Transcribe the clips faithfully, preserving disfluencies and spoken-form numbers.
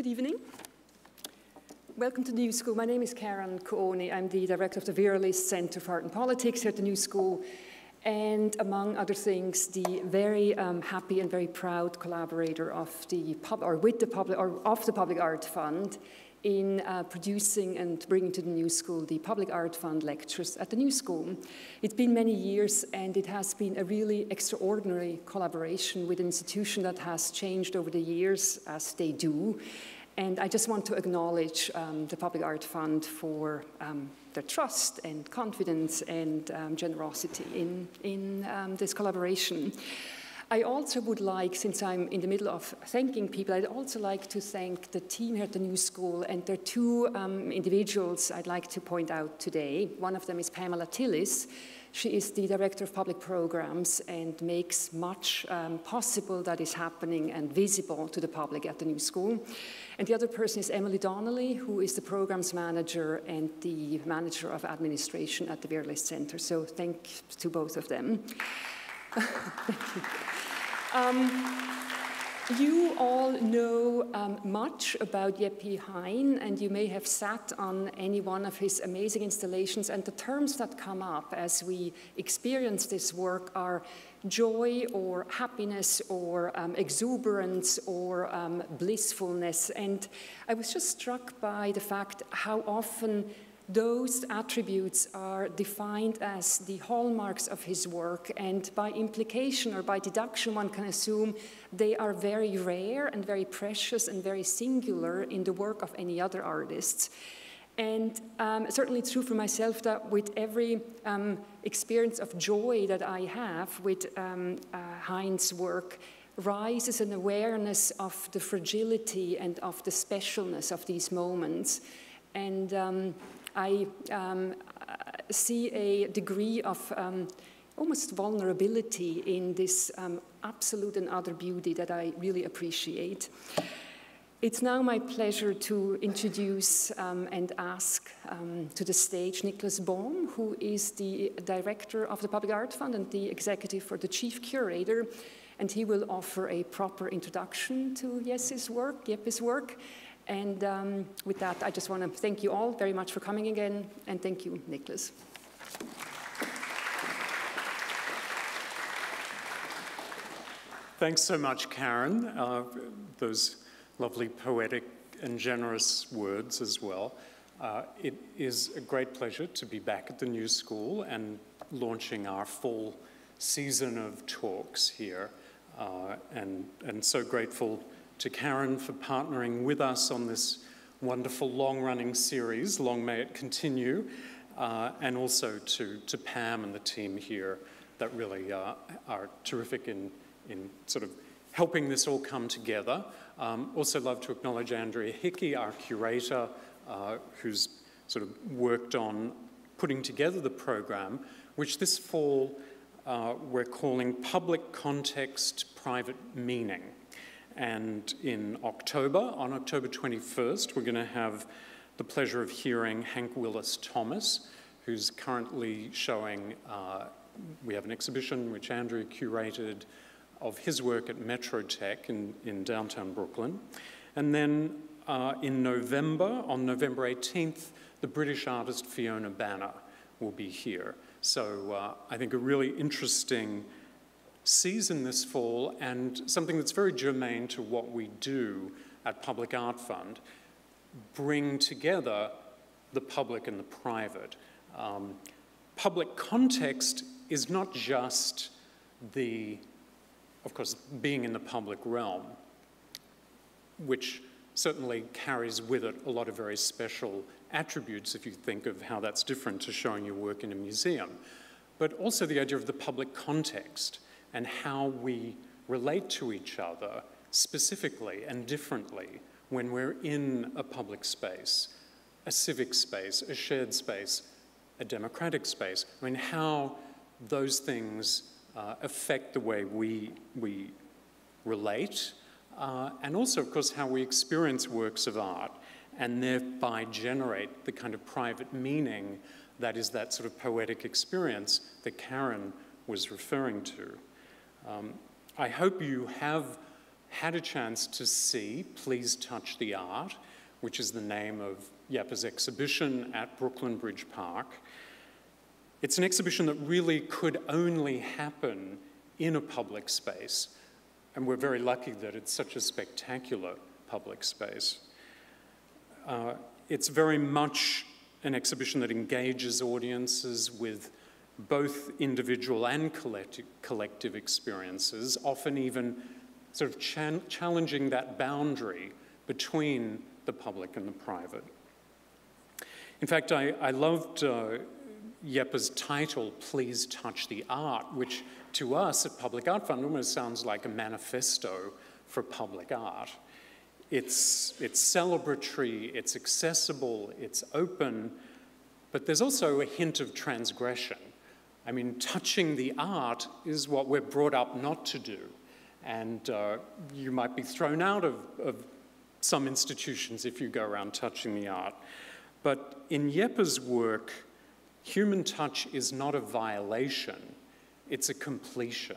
Good evening. Welcome to the New School. My name is Johann Koenig. I'm the director of the Labyrinth Centre for Art and Politics here at the New School, and among other things, the very um, happy and very proud collaborator of the pub, or with the public, or of the Public Art Fund in uh, producing and bringing to the New School the Public Art Fund lectures at the New School. It's been many years, and it has been a really extraordinary collaboration with an institution that has changed over the years, as they do. And I just want to acknowledge um, the Public Art Fund for um, their trust and confidence and um, generosity in, in um, this collaboration. I also would like, since I'm in the middle of thanking people, I'd also like to thank the team here at the New School, and there are two um, individuals I'd like to point out today. One of them is Pamela Tillis. She is the Director of Public Programs and makes much um, possible that is happening and visible to the public at the New School. And the other person is Emily Donnelly, who is the Programs Manager and the Manager of Administration at the Labyrinth Centre. So thanks to both of them. Thank you. Um, You all know um, much about Jeppe Hein, and you may have sat on any one of his amazing installations, and the terms that come up as we experience this work are joy or happiness or um, exuberance or um, blissfulness. And I was just struck by the fact how often those attributes are defined as the hallmarks of his work, and by implication or by deduction one can assume they are very rare and very precious and very singular in the work of any other artists. And um, certainly it's true for myself that with every um, experience of joy that I have with um, uh, Hein's work, rises an awareness of the fragility and of the specialness of these moments. And um, I um, see a degree of um, almost vulnerability in this um, absolute and utter beauty that I really appreciate. It's now my pleasure to introduce um, and ask um, to the stage Nicholas Bohm, who is the director of the Public Art Fund and the executive for the chief curator, and he will offer a proper introduction to Jesse's work, Jeppe's work. And um, with that, I just want to thank you all very much for coming again, and thank you, Nicholas. Thanks so much, Karen. Uh, those lovely poetic and generous words as well. Uh, it is a great pleasure to be back at the New School and launching our full season of talks here, uh, and, and so grateful to Karen for partnering with us on this wonderful long-running series, long may it continue, uh, and also to, to Pam and the team here that really uh, are terrific in, in sort of helping this all come together. Um, also love to acknowledge Andrea Hickey, our curator, uh, who's sort of worked on putting together the program, which this fall uh, we're calling Public Context, Private Meaning. And in October, on October twenty-first, we're going to have the pleasure of hearing Hank Willis Thomas, who's currently showing, uh, we have an exhibition which Andrea curated of his work at Metrotech in, in downtown Brooklyn. And then uh, in November, on November eighteenth, the British artist Fiona Banner will be here. So uh, I think a really interesting season this fall, and something that's very germane to what we do at Public Art Fund, bring together the public and the private. Um, public context is not just the, of course, being in the public realm, which certainly carries with it a lot of very special attributes if you think of how that's different to showing your work in a museum, but also the idea of the public context and how we relate to each other specifically and differently when we're in a public space, a civic space, a shared space, a democratic space. I mean, how those things uh, affect the way we, we relate, uh, and also, of course, how we experience works of art and thereby generate the kind of private meaning that is that sort of poetic experience that Karen was referring to. Um, I hope you have had a chance to see Please Touch the Art, which is the name of Jeppe's exhibition at Brooklyn Bridge Park. It's an exhibition that really could only happen in a public space, and we're very lucky that it's such a spectacular public space. Uh, it's very much an exhibition that engages audiences with both individual and collective, collective experiences, often even sort of cha challenging that boundary between the public and the private. In fact, I, I loved uh, Jeppe's title, Please Touch the Art, which to us at Public Art Fund almost sounds like a manifesto for public art. It's, it's celebratory, it's accessible, it's open, but there's also a hint of transgression. I mean, touching the art is what we're brought up not to do. And uh, you might be thrown out of, of some institutions if you go around touching the art. But in Jeppe's work, human touch is not a violation, it's a completion.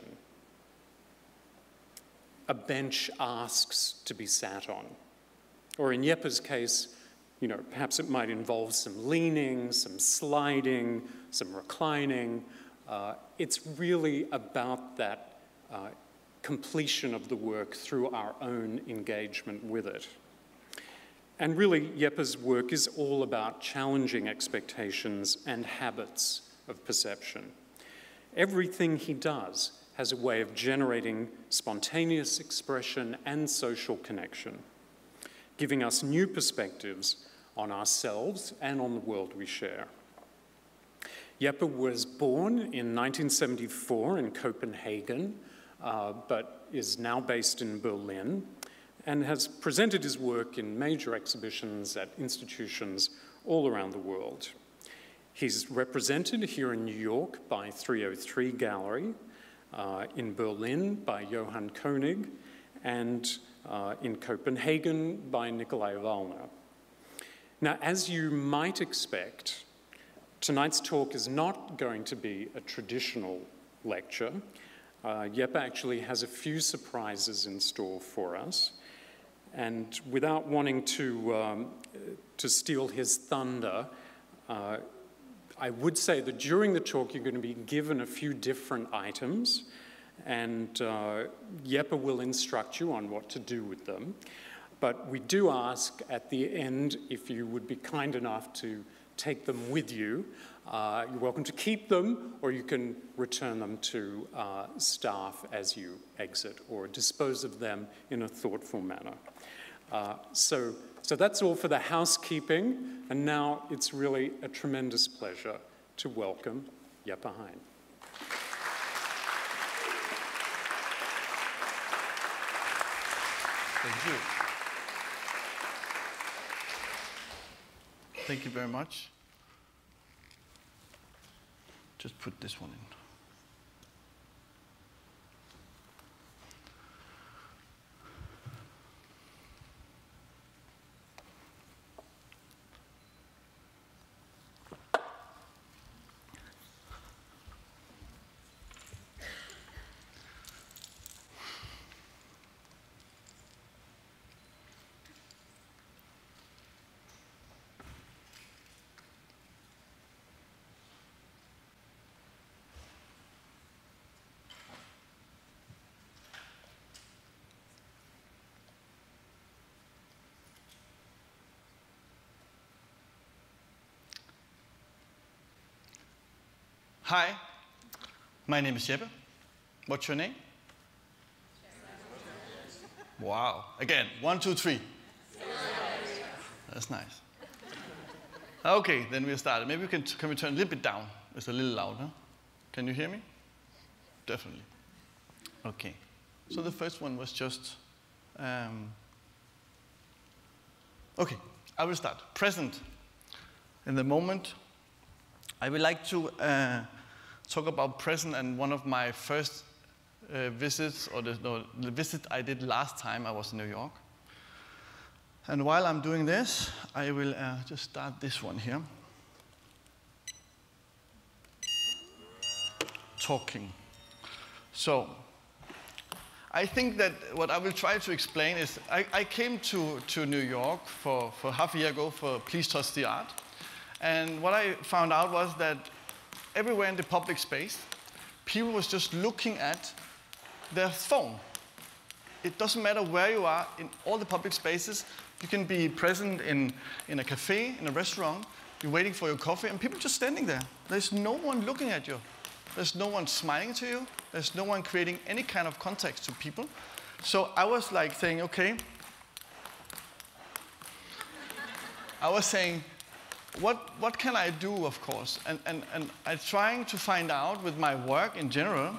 A bench asks to be sat on. Or in Jeppe's case, you know, perhaps it might involve some leaning, some sliding, some reclining. Uh, it's really about that uh, completion of the work through our own engagement with it. And really, Jeppe's work is all about challenging expectations and habits of perception. Everything he does has a way of generating spontaneous expression and social connection, giving us new perspectives on ourselves and on the world we share. Jeppe was born in nineteen seventy-four in Copenhagen, uh, but is now based in Berlin, and has presented his work in major exhibitions at institutions all around the world. He's represented here in New York by three oh three Gallery, uh, in Berlin by Johann Koenig, and uh, in Copenhagen by Nicolai Wallner. Now, as you might expect, tonight's talk is not going to be a traditional lecture. Uh, Jeppe actually has a few surprises in store for us. And without wanting to, um, to steal his thunder, uh, I would say that during the talk you're going to be given a few different items, and uh, Jeppe will instruct you on what to do with them. But we do ask at the end if you would be kind enough to take them with you. Uh, you're welcome to keep them, or you can return them to uh, staff as you exit, or dispose of them in a thoughtful manner. Uh, so, so that's all for the housekeeping, and now it's really a tremendous pleasure to welcome Jeppe Hein. Thank you. Thank you very much. Just put this one in. Hi, my name is Jeppe. What's your name? Wow. Again, one, two, three. That's nice. Okay, then we'll start. Maybe we can, can we turn a little bit down? It's a little loud, huh? Can you hear me? Definitely. Okay. So the first one was just, um, okay, I will start. Present. In the moment, I would like to uh, talk about present, and one of my first uh, visits, or the, no, the visit I did last time I was in New York. And while I'm doing this, I will uh, just start this one here. Talking. So, I think that what I will try to explain is, I, I came to, to New York for, for half a year ago for Please Touch the Art. And what I found out was that everywhere in the public space, people was just looking at their phone. It doesn't matter where you are in all the public spaces. You can be present in, in a cafe, in a restaurant, you're waiting for your coffee, and people just standing there. There's no one looking at you. There's no one smiling to you. There's no one creating any kind of contact to people. So I was like saying, okay. I was saying, what, what can I do, of course? And, and, and I'm trying to find out with my work in general,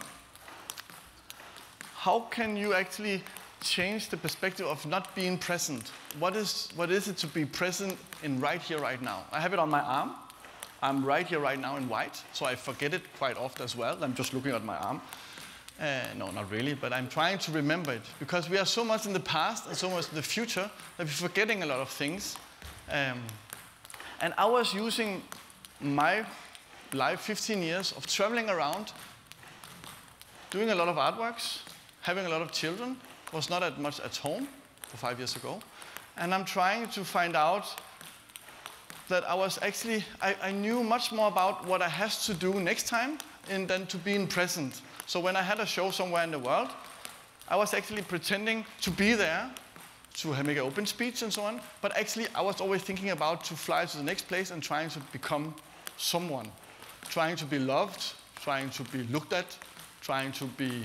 how can you actually change the perspective of not being present? What is, what is it to be present in right here, right now? I have it on my arm. I'm right here, right now in white, so I forget it quite often as well. I'm just looking at my arm. Uh, no, not really, but I'm trying to remember it, because we are so much in the past and so much in the future that we're forgetting a lot of things. Um, and I was using my life, fifteen years of traveling around, doing a lot of artworks, having a lot of children, was not at much at home for five years ago. And I'm trying to find out that I was actually, I, I knew much more about what I had to do next time and than to being present. So when I had a show somewhere in the world, I was actually pretending to be there, to make an open speech and so on, but actually I was always thinking about to fly to the next place and trying to become someone, trying to be loved, trying to be looked at, trying to be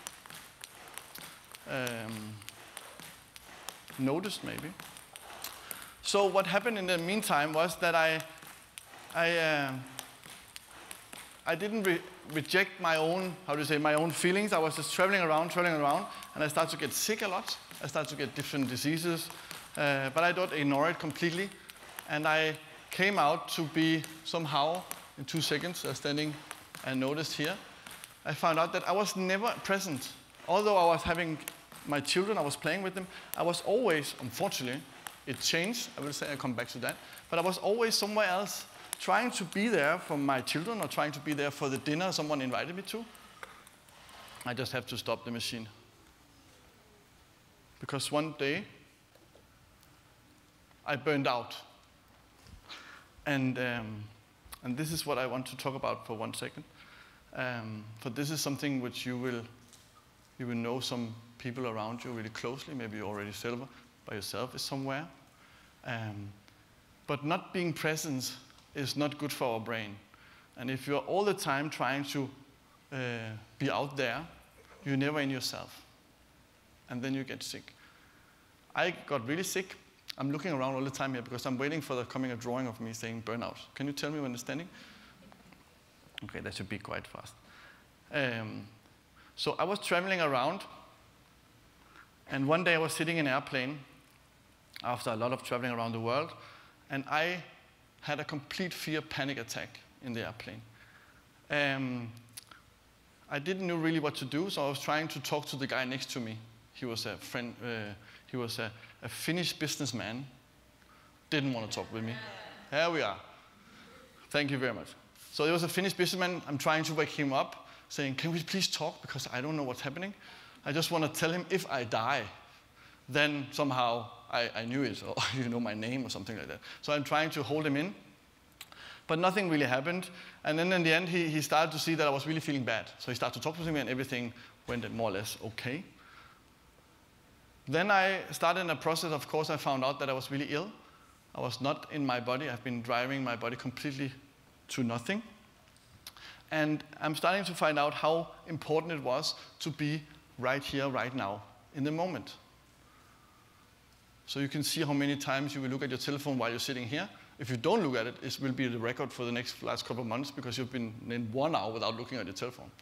um, noticed maybe. So what happened in the meantime was that I, I, uh, I didn't re reject my own, how do you say, my own feelings. I was just traveling around, traveling around, and I started to get sick a lot. I started to get different diseases, uh, but I don't ignore it completely. And I came out to be somehow, in two seconds, uh, standing and noticed here, I found out that I was never present. Although I was having my children, I was playing with them, I was always, unfortunately, it changed, I will say, I'll come back to that, but I was always somewhere else, trying to be there for my children or trying to be there for the dinner someone invited me to. I just have to stop the machine. Because one day, I burned out. And, um, and this is what I want to talk about for one second. Um, for this is something which you will, you will know some people around you really closely, maybe you already silver, by yourself is somewhere. Um, but not being present is not good for our brain. And if you're all the time trying to uh, be out there, you're never in yourself. And then you get sick. I got really sick. I'm looking around all the time here because I'm waiting for the coming a drawing of me saying burnout. Can you tell me when it's standing? Okay, that should be quite fast. Um, so I was traveling around, and one day I was sitting in an airplane after a lot of traveling around the world, and I had a complete fear panic attack in the airplane. Um, I didn't know really what to do, so I was trying to talk to the guy next to me. He was a friend, uh, he was a, a Finnish businessman, didn't want to talk with me. Here we are. Thank you very much. So there was a Finnish businessman, I'm trying to wake him up, saying, can we please talk, because I don't know what's happening. I just want to tell him if I die, then somehow I, I knew it, or you know my name or something like that. So I'm trying to hold him in, but nothing really happened. And then in the end, he, he started to see that I was really feeling bad. So he started to talk to me and everything went more or less okay. Then I started in a process, of course, I found out that I was really ill. I was not in my body. I've been driving my body completely to nothing. And I'm starting to find out how important it was to be right here, right now, in the moment. So you can see how many times you will look at your telephone while you're sitting here. If you don't look at it, it will be the record for the next last couple of months because you've been in one hour without looking at your telephone.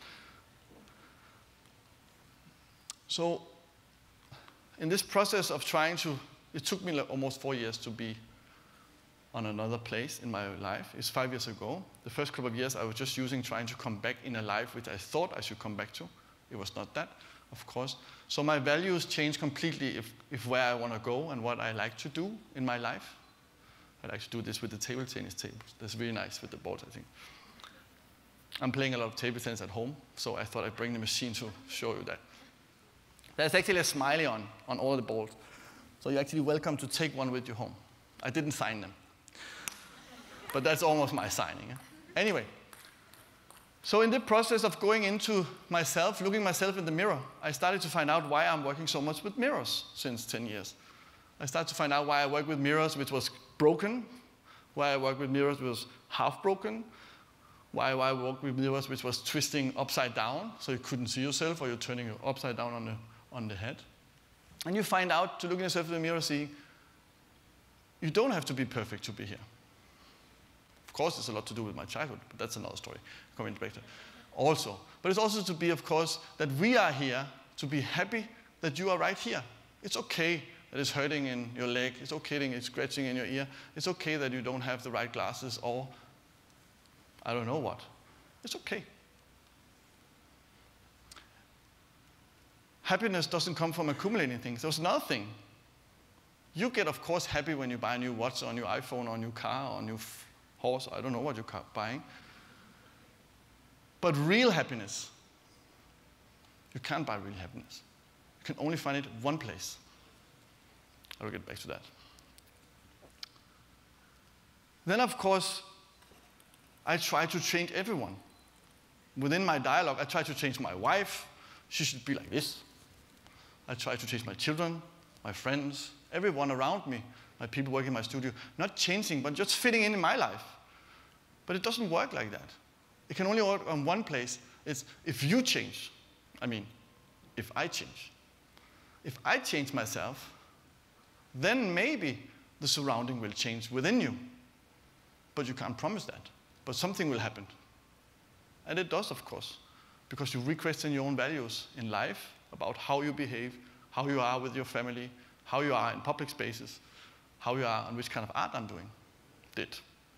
So in this process of trying to, it took me like almost four years to be on another place in my life. It's five years ago. The first couple of years I was just using trying to come back in a life which I thought I should come back to. It was not that, of course. So my values changed completely if, if where I want to go and what I like to do in my life. I like to do this with the table tennis tables. That's really nice with the boards, I think. I'm playing a lot of table tennis at home, so I thought I'd bring the machine to show you that. There's actually a smiley on, on all the balls. So you're actually welcome to take one with you home. I didn't sign them. But that's almost my signing. Yeah? Anyway, so in the process of going into myself, looking myself in the mirror, I started to find out why I'm working so much with mirrors since ten years. I started to find out why I work with mirrors which was broken, why I work with mirrors which was half broken, why I work with mirrors which was twisting upside down, so you couldn't see yourself, or you're turning it upside down on the, on the head. And you find out, to look at yourself in the mirror, seeing, you don't have to be perfect to be here. Of course, it's a lot to do with my childhood, but that's another story. Coming back to also. But it's also to be, of course, that we are here to be happy that you are right here. It's okay that it's hurting in your leg. It's okay that it's scratching in your ear. It's okay that you don't have the right glasses, or I don't know what. It's okay. Happiness doesn't come from accumulating things. There's another thing. You get, of course, happy when you buy a new watch, or a new iPhone, or a new car, or a new horse. I don't know what you're buying. But real happiness, you can't buy real happiness. You can only find it one place. I will get back to that. Then, of course, I try to change everyone. Within my dialogue, I try to change my wife. She should be like this. I try to change my children, my friends, everyone around me, my people working in my studio. Not changing, but just fitting in in my life. But it doesn't work like that. It can only work on one place. It's if you change. I mean, if I change. If I change myself, then maybe the surrounding will change within you. But you can't promise that. But something will happen. And it does, of course, because you re-question your own values in life about how you behave, how you are with your family, how you are in public spaces, how you are and which kind of art I'm doing. Did.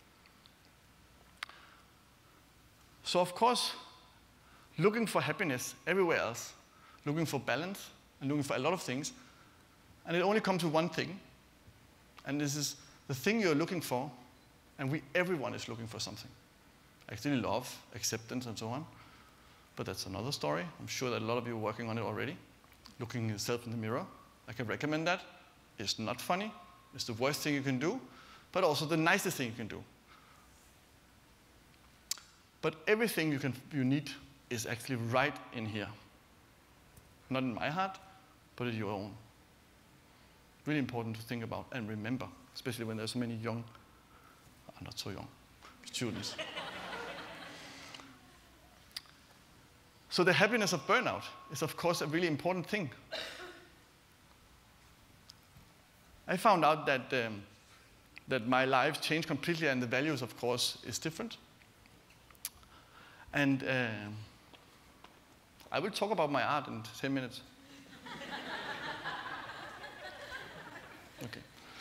So, of course, looking for happiness everywhere else, looking for balance, and looking for a lot of things, and it only comes to one thing, and this is the thing you're looking for, and we, everyone is looking for something. Actually, love, acceptance, and so on. But that's another story. I'm sure that a lot of you are working on it already. Looking at yourself in the mirror. I can recommend that. It's not funny. It's the worst thing you can do, but also the nicest thing you can do. But everything you, can, you need is actually right in here. Not in my heart, but in your own. Really important to think about and remember, especially when there's so many young, uh, not so young, students. So the happiness of burnout is, of course, a really important thing. I found out that, um, that my life changed completely, and the values, of course, is different. And uh, I will talk about my art in ten minutes. Okay.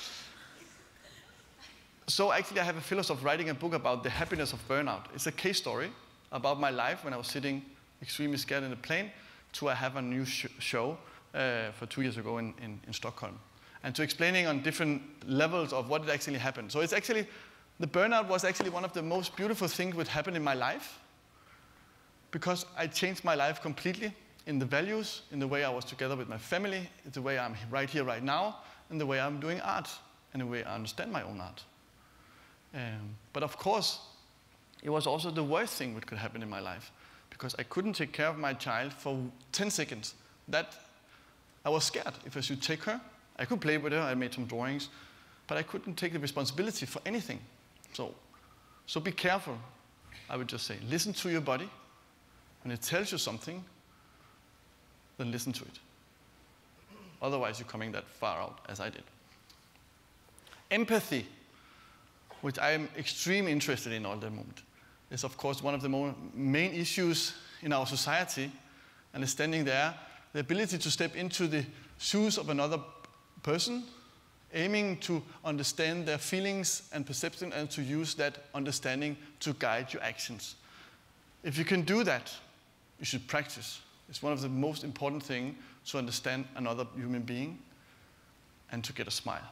So actually, I have a philosopher writing a book about the happiness of burnout. It's a case story about my life when I was sitting extremely scared in a plane to I have a new sh show uh, for two years ago in, in, in Stockholm. And to explaining on different levels of what actually happened. So it's actually, the burnout was actually one of the most beautiful things that happened in my life, because I changed my life completely in the values, in the way I was together with my family, in the way I'm right here, right now, and the way I'm doing art, and the way I understand my own art. Um, but of course, it was also the worst thing that could happen in my life, because I couldn't take care of my child for ten seconds. That, I was scared if I should take her. I could play with her, I made some drawings, but I couldn't take the responsibility for anything. So, so be careful, I would just say. Listen to your body. When it tells you something, then listen to it. Otherwise, you're coming that far out, as I did. Empathy, which I am extremely interested in all the moment, is of course one of the main issues in our society. And is standing there, the ability to step into the shoes of another person, aiming to understand their feelings and perception, and to use that understanding to guide your actions. If you can do that, you should practice. It's one of the most important things to understand another human being and to get a smile.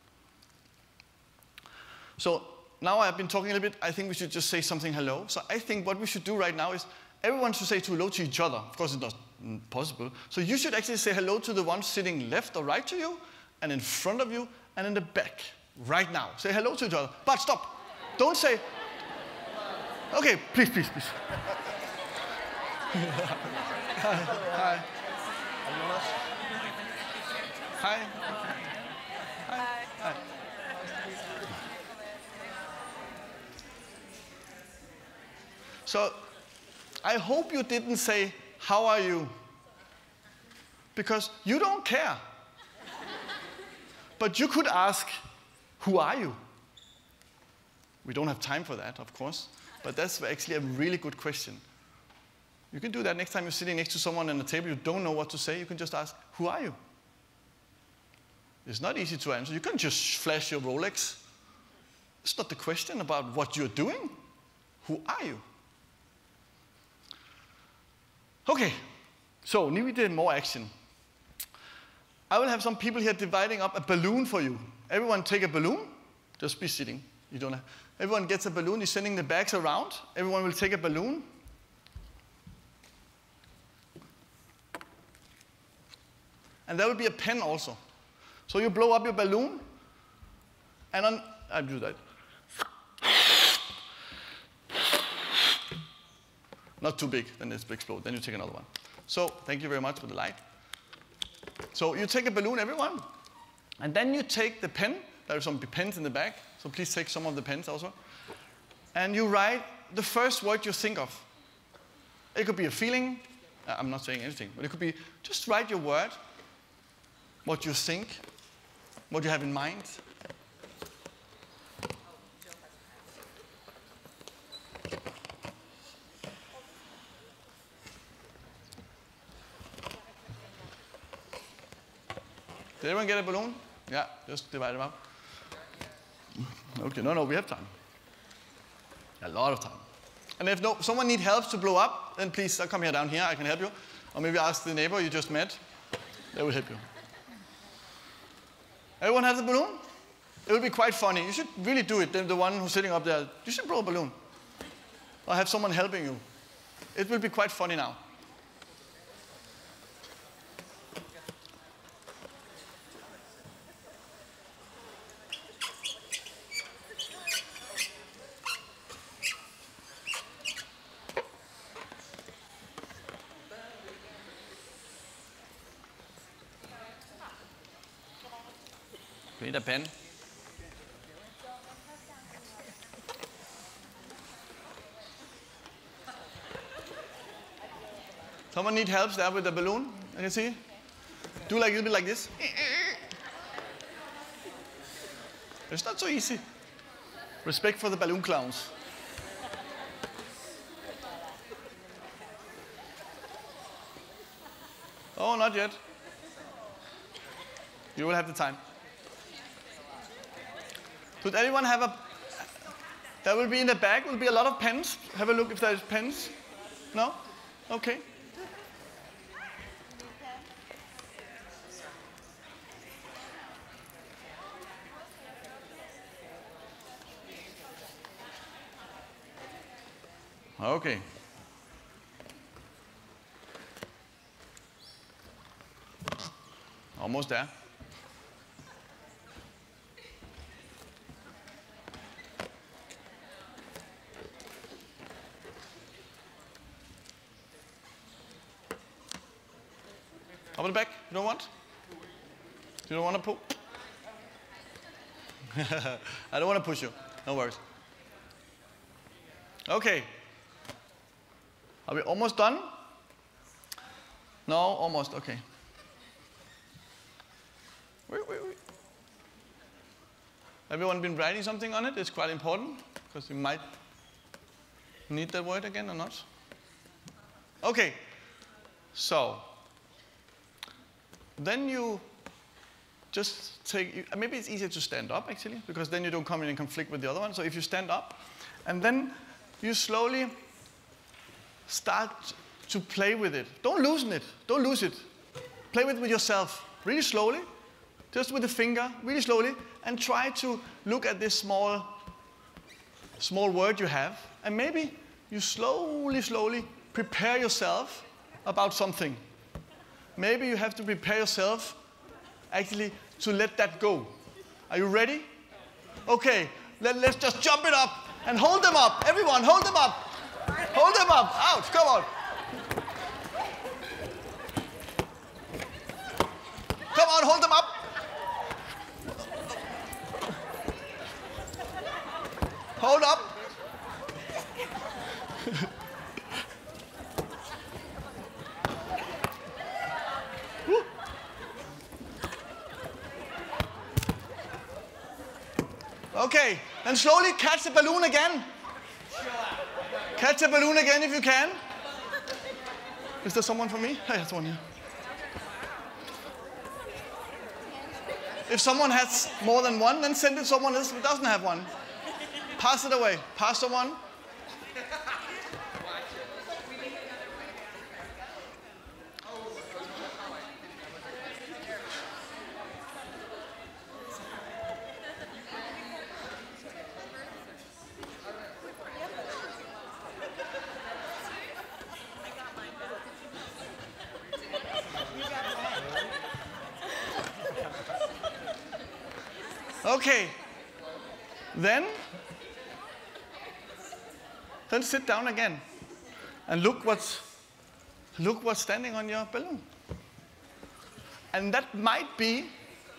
So now I've been talking a little bit, I think we should just say something hello. So I think what we should do right now is everyone should say hello to each other. Of course, it's not possible. So you should actually say hello to the ones sitting left or right to you, and in front of you, and in the back, right now. Say hello to each other. But stop. Don't say, okay, please, please, please. Hi. Hi. Hi. Hi. Hi. So, I hope you didn't say, how are you? Because you don't care. But you could ask, who are you? We don't have time for that, of course. But that's actually a really good question. You can do that next time you're sitting next to someone at a table you don't know what to say. You can just ask, who are you? It's not easy to answer. You can't just flash your Rolex. It's not the question about what you're doing. Who are you? Okay, so now we did more action. I will have some people here dividing up a balloon for you. Everyone take a balloon. Just be sitting. You don't have. Everyone gets a balloon. You're sending the bags around. Everyone will take a balloon. And there will be a pen also. So you blow up your balloon, and on, I'll do that. Not too big, then it's explode. Then you take another one. So thank you very much for the light. So you take a balloon, everyone, and then you take the pen. There are some pens in the back, so please take some of the pens also. And you write the first word you think of. It could be a feeling. I'm not saying anything, but it could be just write your word, what you think, what you have in mind. Did everyone get a balloon? Yeah, just divide them up. Okay, no, no, we have time. A lot of time. And if no, someone needs help to blow up, then please come here down here, I can help you. Or maybe ask the neighbor you just met. They will help you. Everyone has a balloon? It will be quite funny. You should really do it. The one who's sitting up there, you should blow a balloon. Or have someone helping you. It will be quite funny now. We need a pen. Someone need help there with the balloon? I can see. Do like a little bit like this. It's not so easy. Respect for the balloon clowns. Oh, not yet. You will have the time. Could anyone have a... There will be in the bag, will be a lot of pens. Have a look if there's pens. No? Okay. Okay. Almost there. Over the back, you don't want? You don't want to pull? I don't want to push you, no worries. Okay. Are we almost done? No, almost, okay. Wait, wait, wait. Everyone been writing something on it? It's quite important, because you might need that word again or not. Okay, so then you just take, maybe it's easier to stand up actually, because then you don't come in conflict with the other one. So if you stand up, and then you slowly start to play with it. Don't loosen it, don't lose it. Play with it with yourself, really slowly, just with the finger, really slowly, and try to look at this small, small word you have, and maybe you slowly, slowly prepare yourself about something. maybe you have to prepare yourself actually to let that go. Are you ready? Okay, let, let's just jump it up and hold them up. Everyone, hold them up. Hold them up. Ouch, come on. Come on, hold them up. Hold up. Okay, then slowly catch the balloon again. Catch the balloon again if you can. Is there someone for me? Hey, there's one here. If someone has more than one, then send it to someone else who doesn't have one. Pass it away. Pass the one. Okay, then, then sit down again and look what's, look what's standing on your balloon. And that might be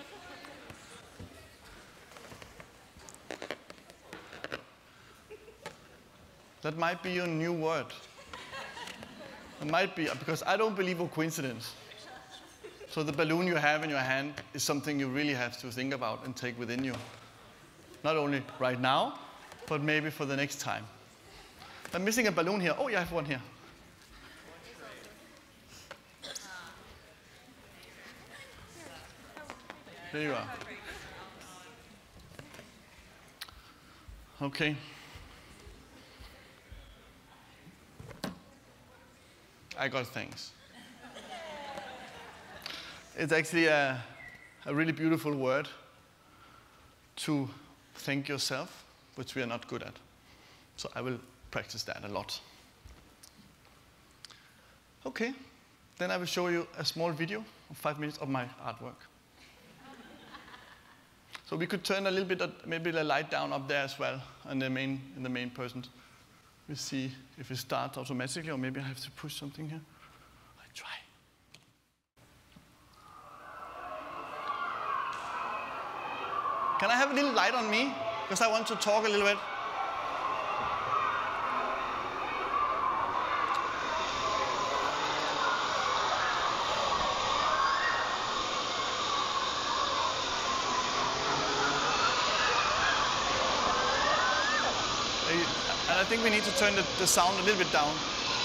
that might be your new word. It might be, because I don't believe in coincidence. So the balloon you have in your hand is something you really have to think about and take within you. Not only right now, but maybe for the next time. I'm missing a balloon here. Oh, yeah, I have one here. There you are. Okay. I got things. It's actually a, a really beautiful word to thank yourself, which we are not good at. So I will practice that a lot. Okay, then I will show you a small video of five minutes of my artwork. So we could turn a little bit, of, maybe the light down up there as well, and the main, in the main person. We'll see if it starts automatically, or maybe I have to push something here. I try. Can I have a little light on me? Because I want to talk a little bit. And I think we need to turn the, the sound a little bit down.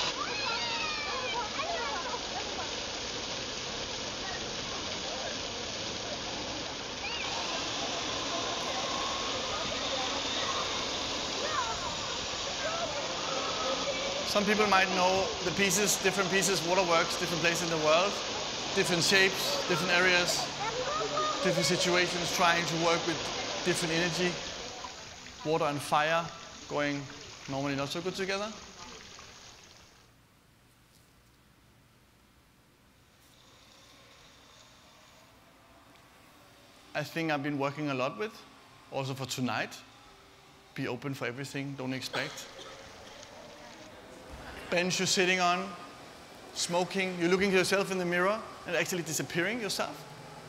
Some people might know the pieces, different pieces, waterworks, different places in the world, different shapes, different areas, different situations, trying to work with different energy, water and fire, going normally not so good together. I think I've been working a lot with, also for tonight. Be open for everything, don't expect. Bench you're sitting on, smoking, you're looking at yourself in the mirror and actually disappearing yourself.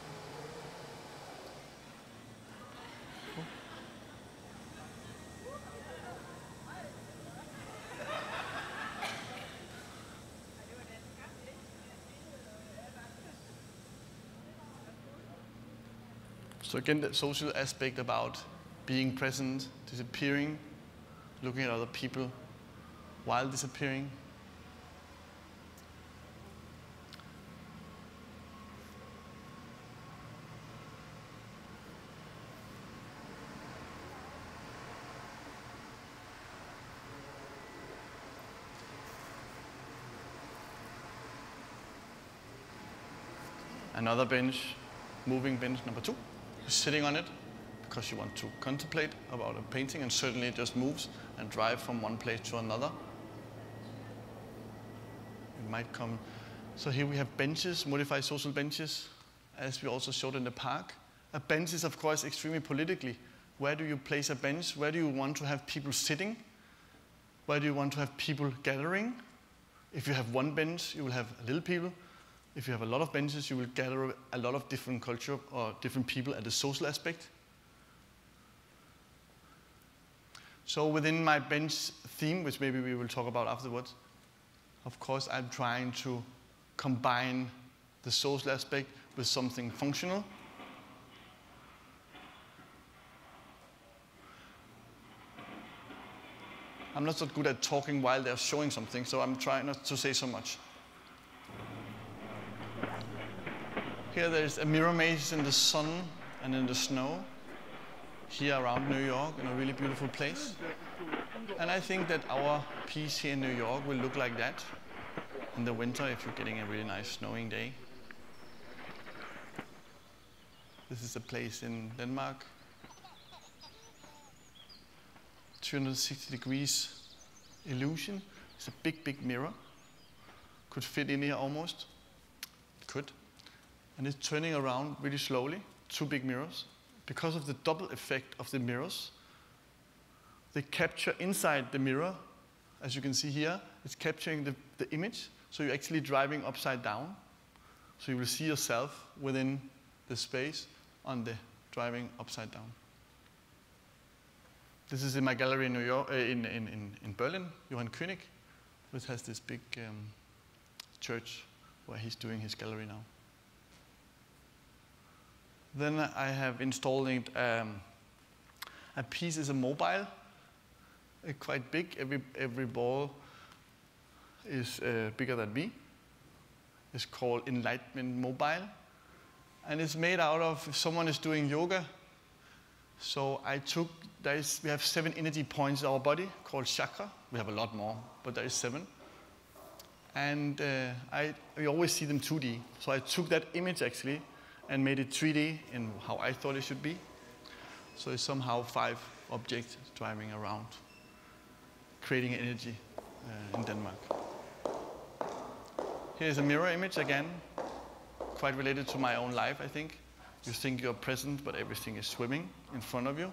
So again, the social aspect about being present, disappearing, looking at other people while disappearing. Another bench, moving bench number two. You're sitting on it because you want to contemplate about a painting, and certainly it just moves and drive from one place to another. It might come So here we have benches, modified social benches, as we also showed in the park. A bench is, of course, extremely politically. Where do you place a bench? Where do you want to have people sitting? Where do you want to have people gathering? If you have one bench, you will have little people. If you have a lot of benches, you will gather a lot of different culture or different people at the social aspect. So within my bench theme, which maybe we will talk about afterwards, of course, I'm trying to combine the social aspect with something functional. I'm not so good at talking while they're showing something, so I'm trying not to say so much. Here there's a mirror maze in the sun and in the snow, here around New York, in a really beautiful place. And I think that our piece here in New York will look like that in the winter if you're getting a really nice snowing day. This is a place in Denmark. two hundred sixty degrees illusion. It's a big, big mirror. Could fit in here almost. Could. And it's turning around really slowly. Two big mirrors. Because of the double effect of the mirrors, they capture inside the mirror, as you can see here, it's capturing the, the image. So you're actually driving upside down. So you will see yourself within the space on the driving upside down. This is in my gallery in New York, uh, in, in, in, in Berlin, Johann Koenig, which has this big um, church where he's doing his gallery now. Then I have installed um, a piece is a mobile, uh, quite big. Every, every ball is uh, bigger than me. It's called Enlightenment Mobile. And it's made out of, if someone is doing yoga. So I took, there is, we have seven energy points in our body called chakra. We have a lot more, but there is seven. And uh, I, we always see them two D. So I took that image actually and made it three D in how I thought it should be. So it's somehow five objects driving around, creating energy uh, in Denmark. Here's a mirror image again, quite related to my own life, I think. You think you're present, but everything is swimming in front of you.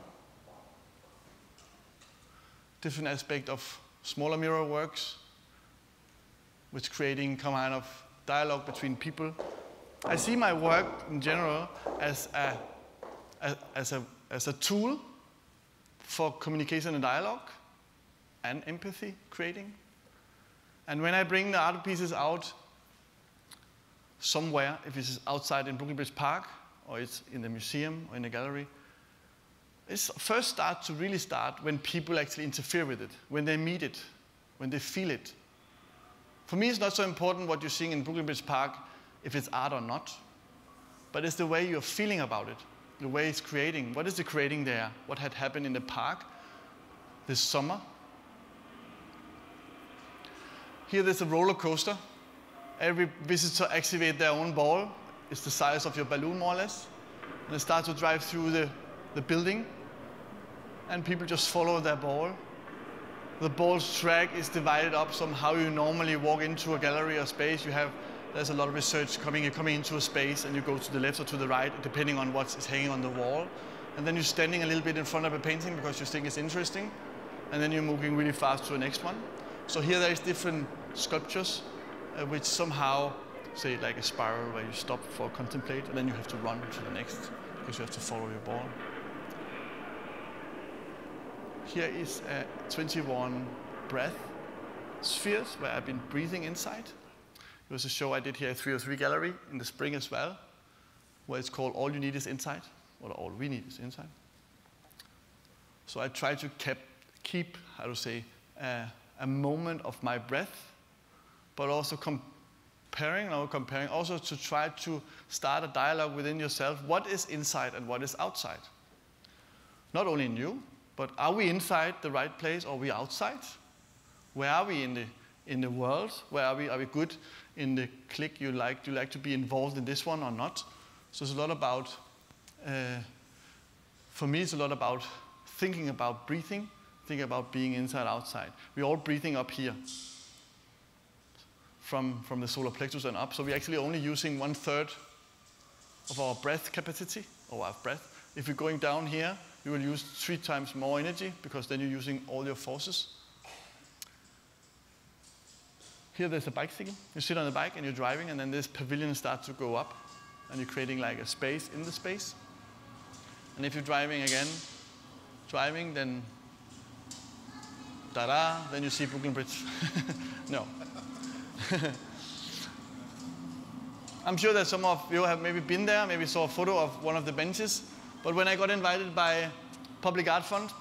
Different aspect of smaller mirror works, which creating kind of dialogue between people. I see my work in general as a, as a, as a tool for communication and dialogue and empathy creating. And when I bring the art pieces out somewhere, if it's outside in Brooklyn Bridge Park, or it's in the museum or in the gallery, it's first start to really start when people actually interfere with it, when they meet it, when they feel it. For me, it's not so important what you're seeing in Brooklyn Bridge Park, if it's art or not, but it's the way you're feeling about it, the way it's creating. What is it creating there? What had happened in the park this summer? Here there's a roller coaster. Every visitor activates their own ball. It's the size of your balloon, more or less. And it starts to drive through the, the building, and people just follow their ball. The ball's track is divided up somehow. You normally walk into a gallery or space, you have There's a lot of research coming, you're coming into a space and you go to the left or to the right, depending on what is hanging on the wall. And then you're standing a little bit in front of a painting because you think it's interesting. And then you're moving really fast to the next one. So here there is different sculptures, uh, which somehow, say like a spiral where you stop for contemplate, and then you have to run to the next because you have to follow your ball. Here is uh, twenty-one breath spheres where I've been breathing inside. It was a show I did here at three oh three Gallery in the spring as well, where it's called All You Need Is Inside, or All We Need Is Inside. So I try to keep, keep how to say, uh, a moment of my breath, but also comparing, now comparing, also to try to start a dialogue within yourself. What is inside and what is outside? Not only in you, but are we inside the right place or are we outside? Where are we in the in the world? Where are we? Are we good in the clique you like? Do you like to be involved in this one or not? So it's a lot about, uh, for me, it's a lot about thinking about breathing, thinking about being inside, outside. We're all breathing up here from, from the solar plexus and up. So we're actually only using one third of our breath capacity, or our breath. If you're going down here, you will use three times more energy because then you're using all your forces. Here there's a bicycle. You sit on the bike and you're driving, and then this pavilion starts to go up, and you're creating like a space in the space. And if you're driving again, driving, then ta-da, then you see Brooklyn Bridge. No. I'm sure that some of you have maybe been there, maybe saw a photo of one of the benches. But when I got invited by Public Art Fund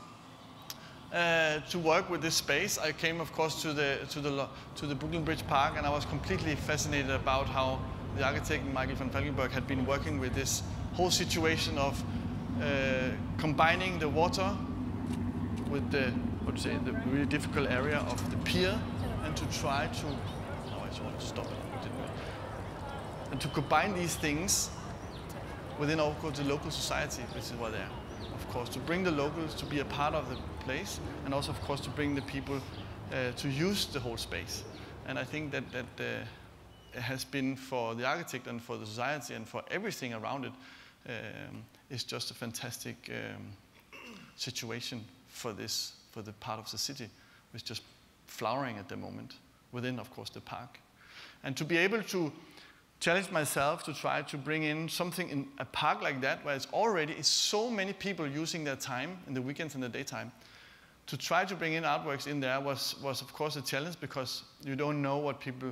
uh, to work with this space, I came, of course, to the, to, the, to the Brooklyn Bridge Park, and I was completely fascinated about how the architect Michael van Valkenburg had been working with this whole situation of uh, combining the water with the, what to say, the really difficult area of the pier, and to try to, oh, I just want to stop it, didn't I? And to combine these things within, of course, the local society, which is what they are. Of course, to bring the locals to be a part of the place, and also, of course, to bring the people uh, to use the whole space. And I think that, that uh, it has been, for the architect and for the society and for everything around it, um, is just a fantastic um, situation for this, for the part of the city, which is just flowering at the moment, within, of course, the park. And to be able to challenge myself to try to bring in something in a park like that, where it's already is so many people using their time in the weekends and the daytime, to try to bring in artworks in there was, was of course a challenge, because you don't know what people,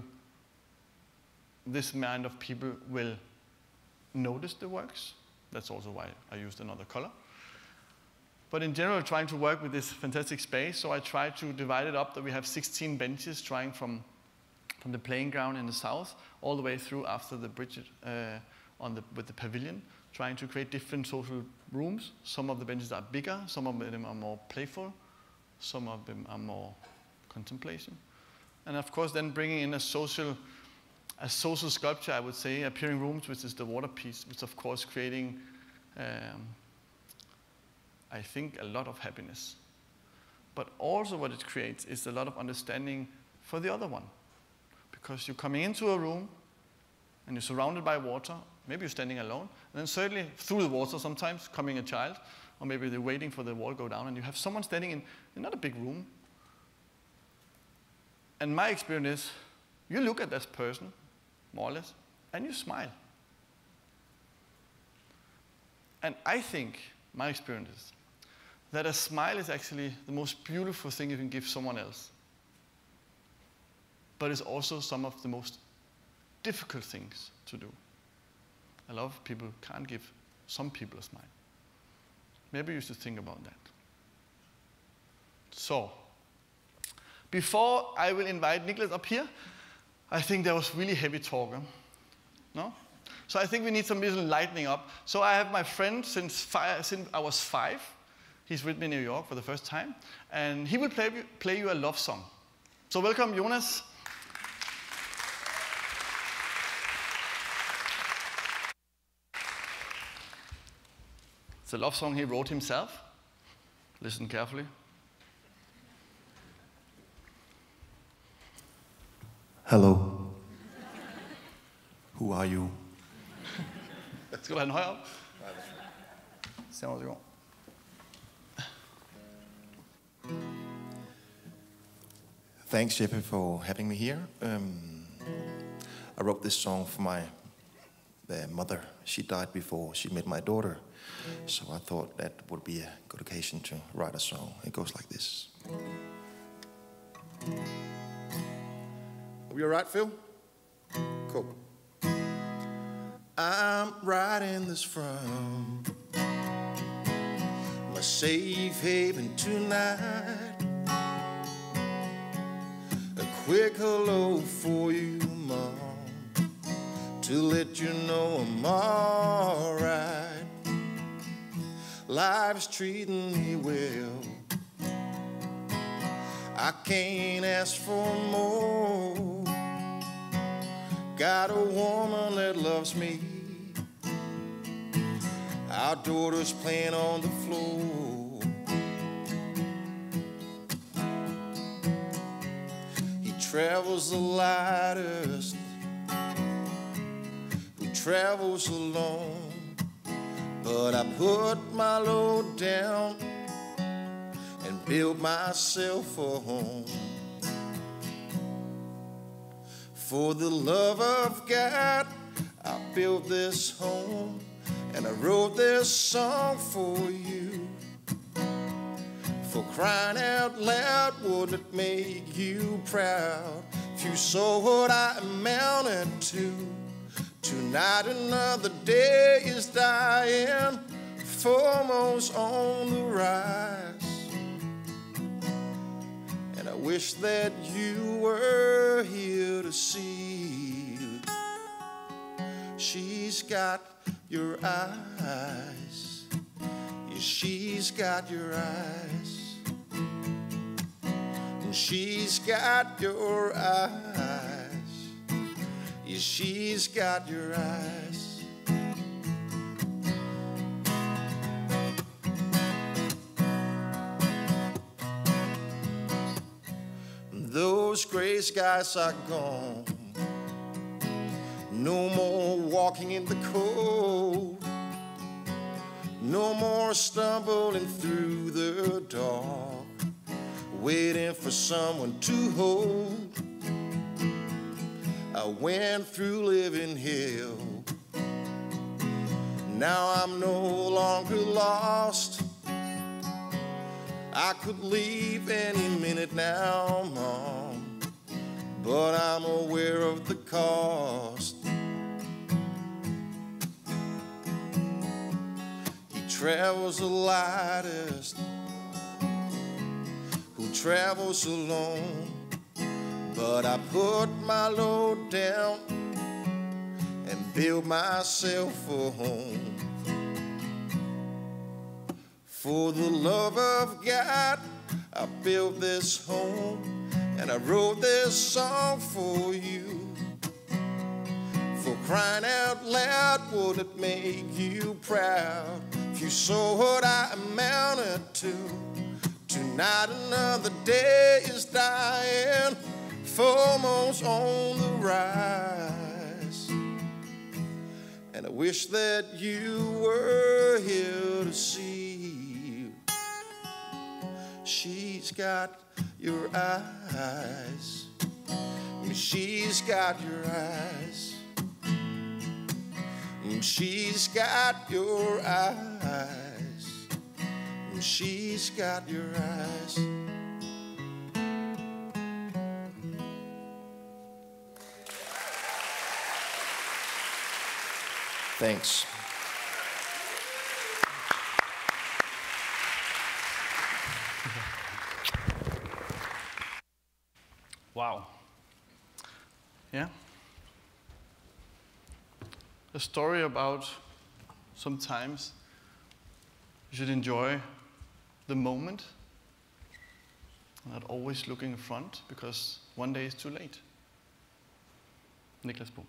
this kind of people will notice the works. That's also why I used another color. But in general, trying to work with this fantastic space, so I tried to divide it up, that we have sixteen benches, trying from from the playing ground in the south, all the way through after the bridge uh, on the, with the pavilion, trying to create different social rooms. Some of the benches are bigger, some of them are more playful, some of them are more contemplation. And of course, then bringing in a social, a social sculpture, I would say, appearing rooms, which is the water piece, which of course creating, um, I think, a lot of happiness. But also what it creates is a lot of understanding for the other one. Because you're coming into a room and you're surrounded by water, maybe you're standing alone, and then certainly through the water sometimes coming a child, or maybe they're waiting for the wall to go down, and you have someone standing in, in not a big room. And my experience is, you look at this person, more or less, and you smile. And I think, my experience is, that a smile is actually the most beautiful thing you can give someone else. But it's also some of the most difficult things to do. A lot of people can't give some people a smile. Maybe you should think about that. So, before I will invite Nicholas up here, I think that was really heavy talk. Huh? No? So I think we need some little lightening up. So I have my friend since, five, since I was five. He's with me in New York for the first time. And he will play, play you a love song. So welcome, Jonas. It's a love song he wrote himself. Listen carefully. Hello. Who are you? Skal du have den højere op? Se om det går. Thanks, Jeppe, for having me here. Um, I wrote this song for my uh, mother. She died before she met my daughter. So I thought that would be a good occasion to write a song. It goes like this. Are we all right, Phil? Cool. I'm writing this from my safe haven tonight. A quick hello for you, Mom, to let you know I'm all right. Life's treating me well. I can't ask for more. Got a woman that loves me. Our daughter's playing on the floor. He travels the lightest, who travels alone. But I put my load down and build myself a home. For the love of God, I built this home, and I wrote this song for you. For crying out loud, wouldn't it make you proud if you saw what I amounted to? Tonight another day is dying, foremost on the rise. And I wish that you were here to see. She's got your eyes. Yeah, she's got your eyes. And she's got your eyes. Yeah, she's got your eyes. Those gray skies are gone. No more walking in the cold. No more stumbling through the dark, waiting for someone to hold. I went through living hell. Now I'm no longer lost. I could leave any minute now, Mom, but I'm aware of the cost. He travels the lightest, who travels alone. But I put my load down and build myself a home. For the love of God, I built this home, and I wrote this song for you. For crying out loud, would it make you proud if you saw what I amounted to? Tonight another day is dying, foremost on the rise. And I wish that you were here to see. She's got your eyes. She's got your eyes. She's got your eyes. She's got your eyes. Thanks. Wow. Yeah. A story about sometimes you should enjoy the moment, not always looking in front, because one day is too late. Niklas Bohm.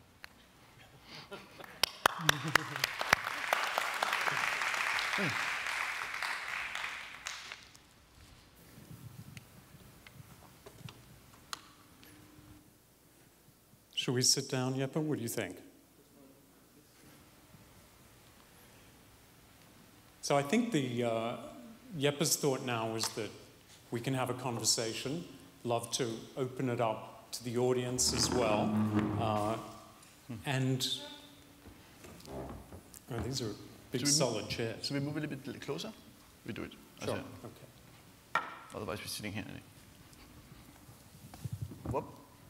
Hey. Shall we sit down, Jeppe? What do you think? So I think the uh, Jeppe's thought now is that we can have a conversation. Love to open it up to the audience as well. Uh, and oh, these are big solid move, chairs. So we move a little bit closer? We do it. Sure. Okay. Otherwise we're sitting here. Whoop.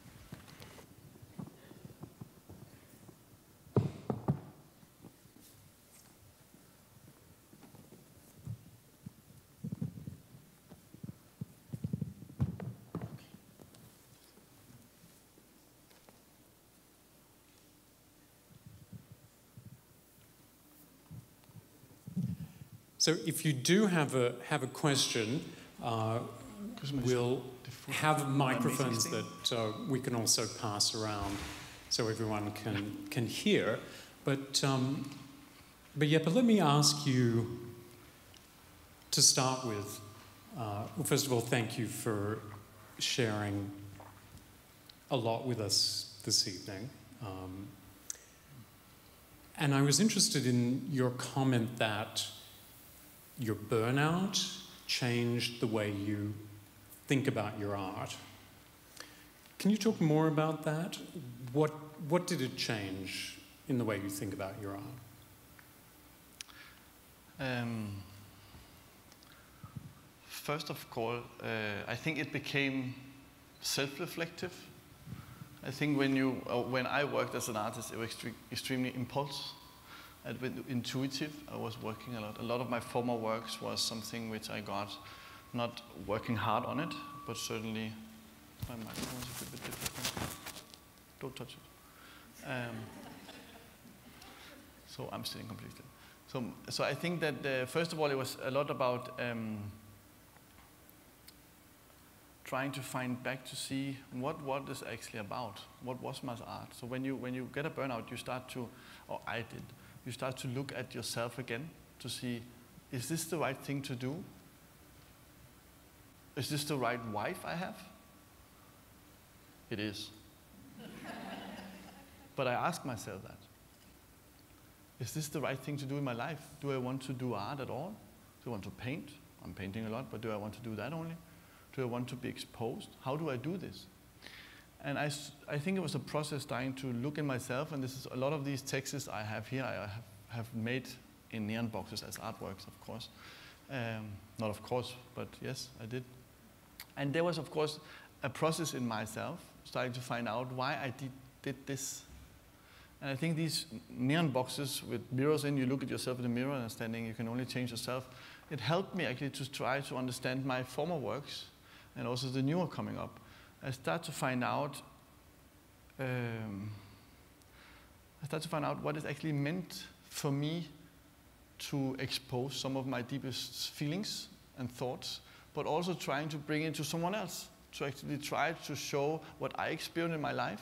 So if you do have a have a question, uh, we'll have microphones that uh, we can also pass around, so everyone can can hear. But um, but yeah, but let me ask you to start with. Uh, well, first of all, thank you for sharing a lot with us this evening. Um, and I was interested in your comment that your burnout changed the way you think about your art. Can you talk more about that? What, what did it change in the way you think about your art? Um, first of all, uh, I think it became self-reflective. I think when you, uh, when I worked as an artist, it was extre extremely impulse and intuitive. I was working a lot. A lot of my former works was something which I got not working hard on it, but certainly my microphone is a bit different. Don't touch it. Um, so I'm sitting completely. So, so I think that uh, first of all, it was a lot about um, trying to find back to see what what is actually about. What was my art? So when you when you get a burnout, you start to, or I did, you start to look at yourself again to see, is this the right thing to do? Is this the right wife I have? It is. But I ask myself that. Is this the right thing to do in my life? Do I want to do art at all? Do I want to paint? I'm painting a lot, but do I want to do that only? Do I want to be exposed? How do I do this? And I, I think it was a process trying to look in myself, and this is a lot of these texts I have here, I have, have made in neon boxes as artworks, of course. Um, not of course, but yes, I did. And there was, of course, a process in myself, starting to find out why I did, did this. And I think these neon boxes with mirrors in, you look at yourself in the mirror, understanding you can only change yourself. It helped me actually to try to understand my former works and also the newer coming up. I start to find out, um, I start to find out what is actually meant for me to expose some of my deepest feelings and thoughts, but also trying to bring it to someone else, to actually try to show what I experienced in my life,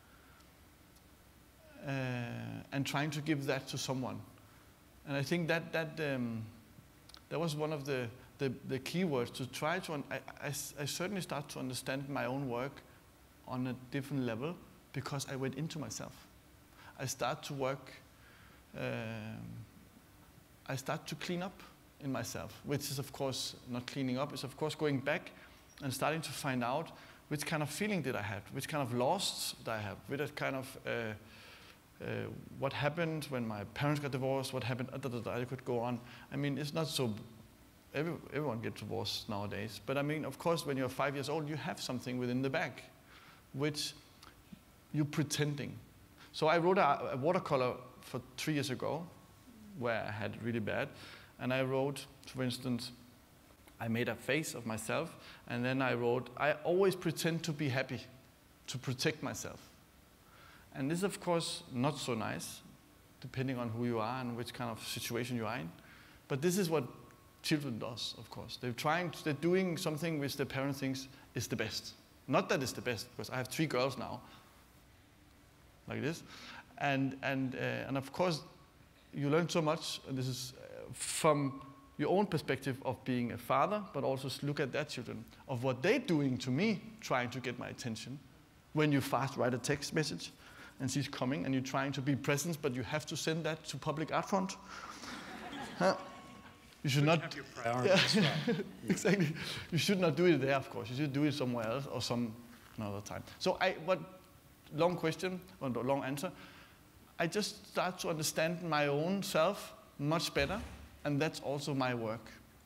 uh, and trying to give that to someone. And I think that that um, that was one of the the, the key words to try to. I, I, I certainly start to understand my own work on a different level because I went into myself. I start to work. Um, I start to clean up in myself, which is of course not cleaning up. It's of course going back and starting to find out which kind of feeling did I have, which kind of loss did I have, which kind of uh, uh, what happened when my parents got divorced, what happened, da, da, da, I could go on. I mean, it's not so, every, everyone gets divorced nowadays, but I mean, of course, when you're five years old, you have something within the bag, which you're pretending. So I wrote a, a watercolor for three years ago, where I had really bad, and I wrote, for instance, I made a face of myself, and then I wrote, I always pretend to be happy, to protect myself. And this is, of course, not so nice, depending on who you are and which kind of situation you are in. But this is what children does, of course. They're trying, to, they're doing something which their parent thinks is the best. Not that it's the best, because I have three girls now, like this. And, and, uh, and of course, you learn so much, and this is uh, from your own perspective of being a father, but also look at their children, of what they're doing to me, trying to get my attention. When you fast write a text message, and she's coming, and you're trying to be present, but you have to send that to public art front. Huh? You should not have your priorities. Yeah. Right. Exactly. You should not do it there, of course. You should do it somewhere else or some another time. So I, what, long question, or long answer. I just start to understand my own self much better, and that's also my work.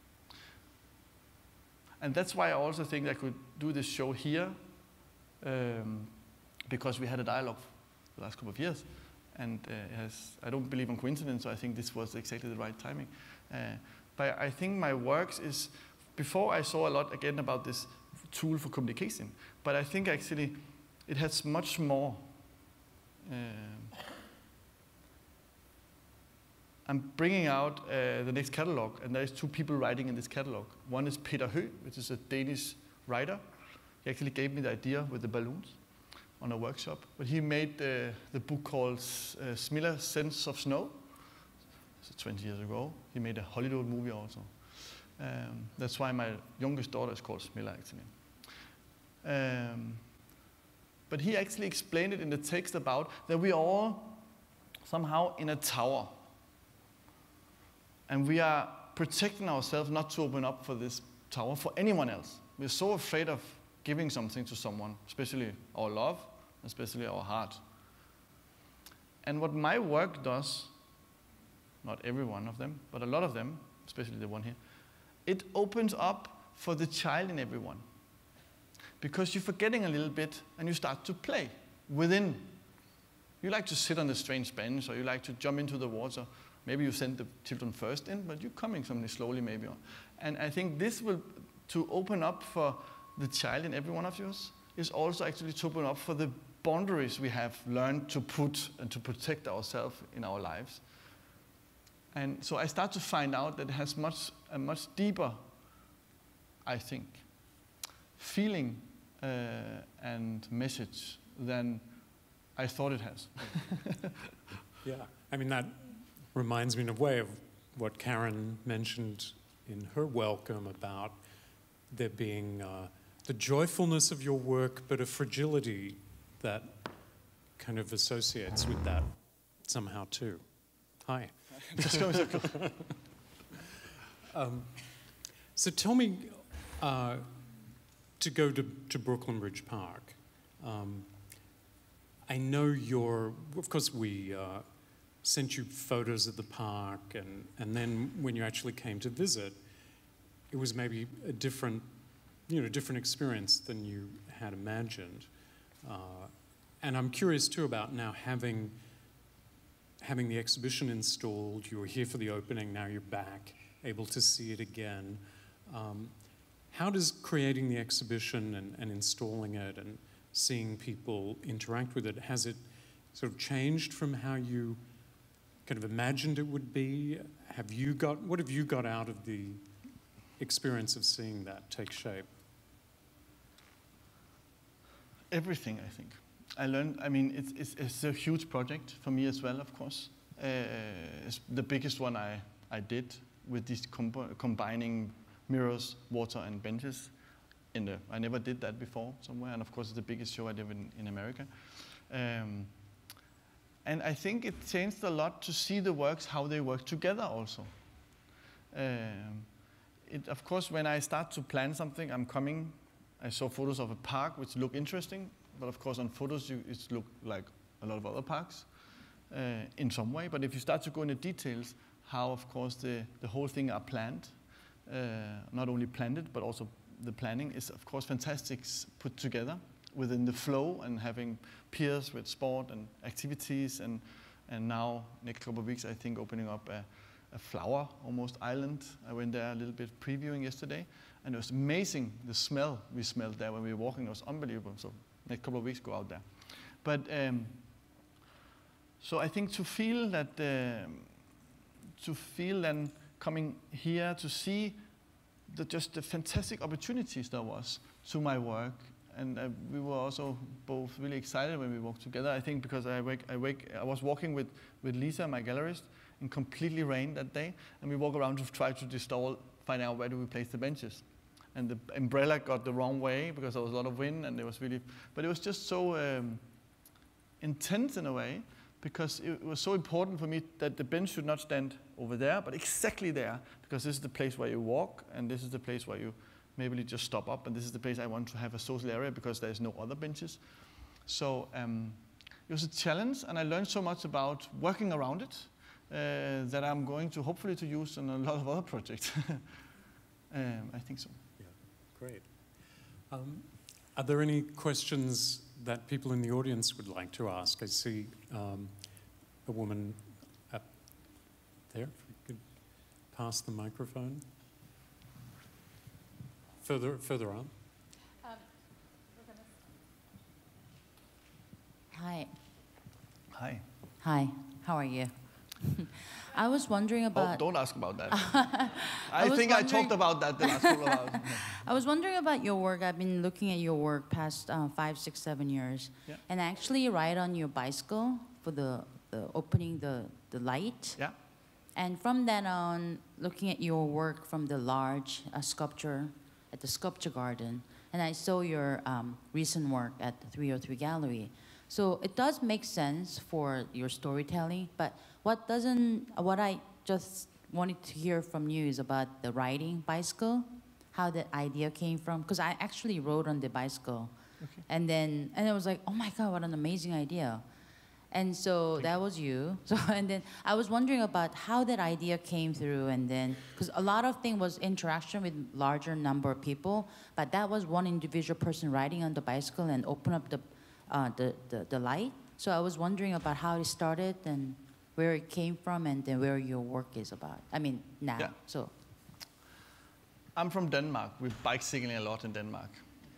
And that's why I also think I could do this show here, um, because we had a dialogue the last couple of years, and uh, it has, I don't believe in coincidence, so I think this was exactly the right timing. Uh, but I think my works is, before I saw a lot again about this tool for communication, but I think actually it has much more. Um, I'm bringing out uh, the next catalog, and there's two people writing in this catalog. One is Jeppe Hein, which is a Danish writer. He actually gave me the idea with the balloons on a workshop. But he made uh, the book called uh, Smilla Sense of Snow. It's twenty years ago. He made a Hollywood movie also. Um, that's why my youngest daughter is called Smilla, actually. Um, But he actually explained it in the text about that we are all somehow in a tower. And we are protecting ourselves not to open up for this tower for anyone else. We're so afraid of giving something to someone, especially our love, especially our heart. And what my work does, not every one of them, but a lot of them, especially the one here, it opens up for the child in everyone. Because you're forgetting a little bit and you start to play within. You like to sit on the strange bench, or you like to jump into the water. Maybe you send the children first in, but you're coming something slowly maybe. And I think this will, to open up for the child in every one of us, is also actually to open up for the boundaries we have learned to put and to protect ourselves in our lives. And so I start to find out that it has much, a much deeper, I think, feeling uh, and message than I thought it has. Yeah, I mean, that reminds me in a way of what Karen mentioned in her welcome about there being uh, the joyfulness of your work, but a fragility that kind of associates with that somehow too. Hi. um, so tell me, uh, to go to, to Brooklyn Bridge Park, um, I know you're, of course we uh, sent you photos of the park, and, and then when you actually came to visit, it was maybe a different, you know, different experience than you had imagined. Uh, and I'm curious too about now having, having the exhibition installed. You were here for the opening, now you're back, able to see it again. Um, how does creating the exhibition and, and installing it and seeing people interact with it, has it sort of changed from how you kind of imagined it would be? Have you got, what have you got out of the experience of seeing that take shape? Everything, I think. I learned, I mean, it's, it's, it's a huge project for me as well, of course. Uh, it's the biggest one I, I did with these comb combining mirrors, water, and benches. In the, I never did that before somewhere, and of course it's the biggest show I did in, in America. Um, and I think it changed a lot to see the works, how they work together also. Um, it, of course, when I start to plan something, I'm coming, I saw photos of a park which look interesting, but of course on photos you, it look like a lot of other parks uh, in some way. But if you start to go into details, how of course the, the whole thing are planned, uh, not only planned it, but also the planning is of course fantastic put together within the flow and having peers with sport and activities, and, and now next couple of weeks I think opening up a, a flower almost island. I went there a little bit previewing yesterday, and it was amazing the smell we smelled there when we were walking. It was unbelievable. So next couple of weeks go out there. But um, so I think to feel that uh, to feel then coming here to see the, just the fantastic opportunities there was to my work. And uh, we were also both really excited when we walked together. I think because I, wake, I, wake, I was walking with, with Lisa, my gallerist, and completely rained that day. And we walk around to try to install, find out where do we place the benches. And the umbrella got the wrong way because there was a lot of wind, and it was really, but it was just so um, intense in a way, because it was so important for me that the bench should not stand over there, but exactly there, because this is the place where you walk, and this is the place where you maybe just stop up, and this is the place I want to have a social area because there's no other benches. So um, it was a challenge, and I learned so much about working around it uh, that I'm going to hopefully to use in a lot of other projects. um, I think so. Yeah, great. Um, are there any questions that people in the audience would like to ask? I see um, a woman up there. If we could pass the microphone. Further, further on. Um, Hi. Hi. Hi. How are you? I was wondering about. Oh, don't ask about that. I, I think I talked about that the last couple of hours. I was wondering about your work. I've been looking at your work past uh, five, six, seven years, yeah. And actually you ride on your bicycle for the, the opening the the light. Yeah. And from then on, looking at your work from the large uh, sculpture at the sculpture garden, and I saw your um, recent work at the three oh three Gallery. So it does make sense for your storytelling, but what doesn't, what I just wanted to hear from you is about the riding bicycle, how that idea came from, because I actually rode on the bicycle. Okay. And then, and I was like, oh my God, what an amazing idea. And so Thank that you. was you. So, and then I was wondering about how that idea came through, and then, because a lot of thing was interaction with larger number of people, but that was one individual person riding on the bicycle and open up the, uh, the, the, the light. So I was wondering about how it started and where it came from, and then where your work is about. I mean, now, yeah. so. I'm from Denmark. We're bicycling a lot in Denmark.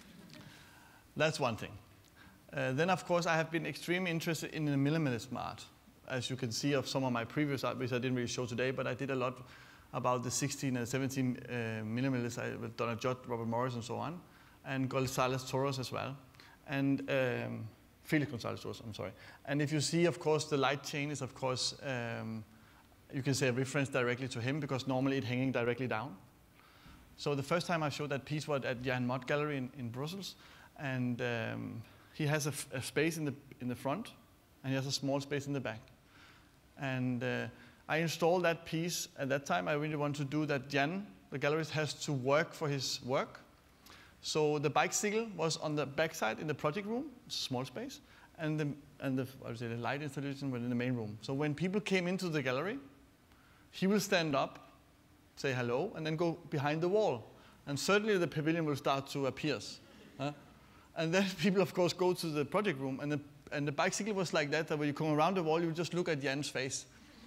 That's one thing. Uh, then, of course, I have been extremely interested in the minimalism art. As you can see of some of my previous art, which I didn't really show today, but I did a lot about the sixteen and seventeen uh, minimalists I, with Donald Judd, Robert Morris, and so on, and González Torres as well, and um, Felix González Torres, I'm sorry. And if you see, of course, the light chain is, of course, um, you can say a reference directly to him, because normally it's hanging directly down. So the first time I showed that piece was at Jan Mott Gallery in, in Brussels, and um, he has a, a space in the, in the front, and he has a small space in the back. And uh, I installed that piece. At that time, I really wanted to do that Jan, the gallerist, has to work for his work. So the bicycle was on the back side in the project room, it's a small space, and the, and the, I would say the light installation was in the main room. So when people came into the gallery, he will stand up, say hello, and then go behind the wall. And certainly the pavilion will start to appear. Huh? And then people, of course, go to the project room, and the, and the bicycle was like that, that when you come around the wall, you just look at Jan's face.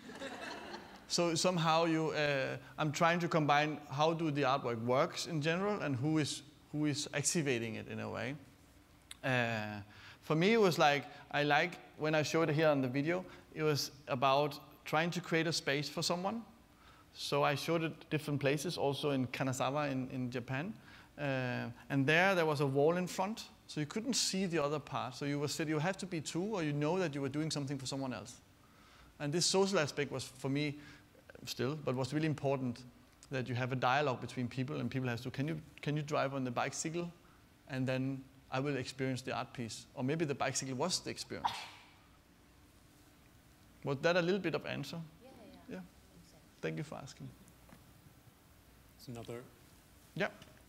So somehow you, uh, I'm trying to combine how do the artwork works in general, and who is, who is activating it in a way. Uh, for me, it was like, I like, when I showed it here on the video, it was about trying to create a space for someone. So I showed it different places, also in Kanazawa in, in Japan. Uh, and there, there was a wall in front, so you couldn't see the other part. So you were said you have to be two, or you know that you were doing something for someone else. And this social aspect was, for me, still, but was really important, that you have a dialogue between people, and people have to, can you, can you drive on the bicycle? And then I will experience the art piece. Or maybe the bicycle was the experience. Was that a little bit of answer? Yeah, yeah. Yeah. Thank you for asking. It's another. Yeah.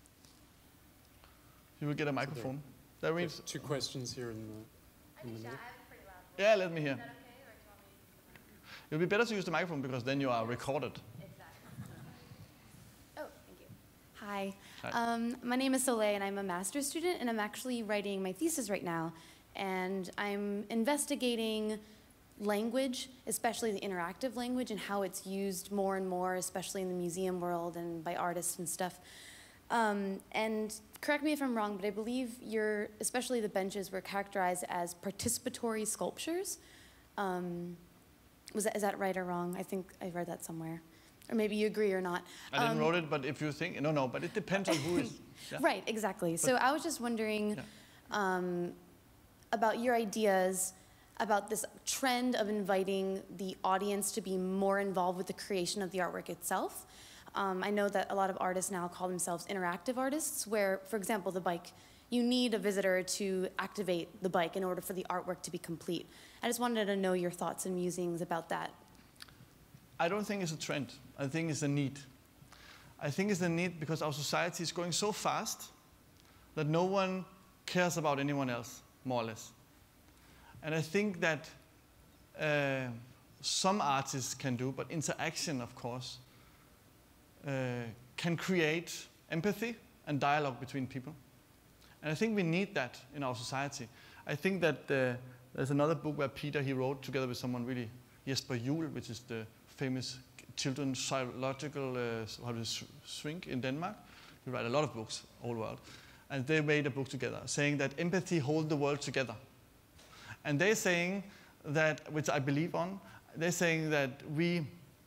You will get a microphone. That means two questions here in the, in the middle. Yeah, let me hear. Is that okay, or do you want me to... It would be better to use the microphone, because then you are recorded. Exactly. Oh, thank you. Hi. Hi. Um, my name is Soleil, and I'm a master's student, and I'm actually writing my thesis right now. And I'm investigating language, especially the interactive language, and how it's used more and more, especially in the museum world and by artists and stuff. Um, and correct me if I'm wrong, but I believe your, especially the benches, were characterized as participatory sculptures. Um, was that, is that right or wrong? I think I read that somewhere. Or maybe you agree or not. I didn't um, wrote it, but if you think, no, no, but it depends on who is. Yeah. Right, exactly. But, so I was just wondering yeah. um, about your ideas about this trend of inviting the audience to be more involved with the creation of the artwork itself. Um, I know that a lot of artists now call themselves interactive artists, where, for example, the bike, you need a visitor to activate the bike in order for the artwork to be complete. I just wanted to know your thoughts and musings about that. I don't think it's a trend. I think it's a need. I think it's a need because our society is going so fast that no one cares about anyone else, more or less. And I think that uh, some artists can do, but interaction, of course, Uh, can create empathy and dialogue between people. And I think we need that in our society. I think that uh, there's another book where Peter, he wrote together with someone really, Jesper Juhl, which is the famous children's psychological uh, how to shrink in Denmark. He write a lot of books, all world. And they made a book together saying that empathy holds the world together. And they're saying that, which I believe on, they're saying that we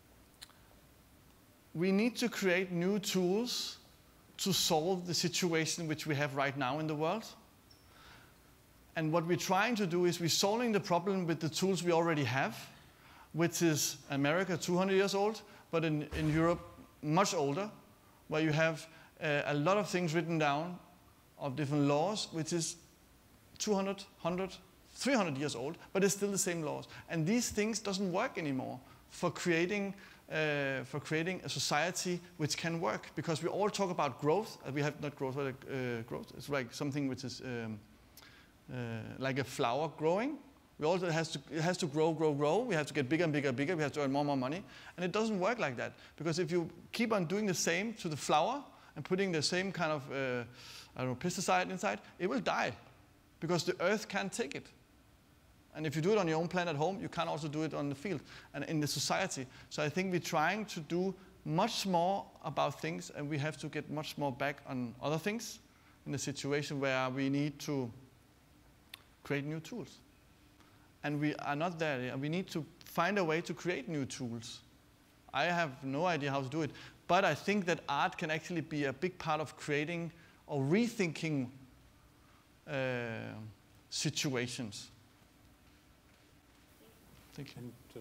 We need to create new tools to solve the situation which we have right now in the world. And what we're trying to do is we're solving the problem with the tools we already have, which is America, two hundred years old, but in, in Europe, much older, where you have uh, a lot of things written down of different laws, which is two hundred, one hundred, three hundred years old, but it's still the same laws. And these things doesn't work anymore for creating, uh, for creating a society which can work. Because we all talk about growth. Uh, we have not growth, but uh, growth. It's like something which is um, uh, like a flower growing. We also, it has to, it has to grow, grow, grow. We have to get bigger and bigger and bigger. We have to earn more and more money. And it doesn't work like that. Because if you keep on doing the same to the flower and putting the same kind of, uh, I don't know, pesticide inside, it will die. Because the earth can't take it. And if you do it on your own plant at home, you can also do it on the field and in the society. So I think we're trying to do much more about things, and we have to get much more back on other things in a situation where we need to create new tools. And we are not there yet. We need to find a way to create new tools. I have no idea how to do it, but I think that art can actually be a big part of creating or rethinking uh, situations. Thank you. And, uh,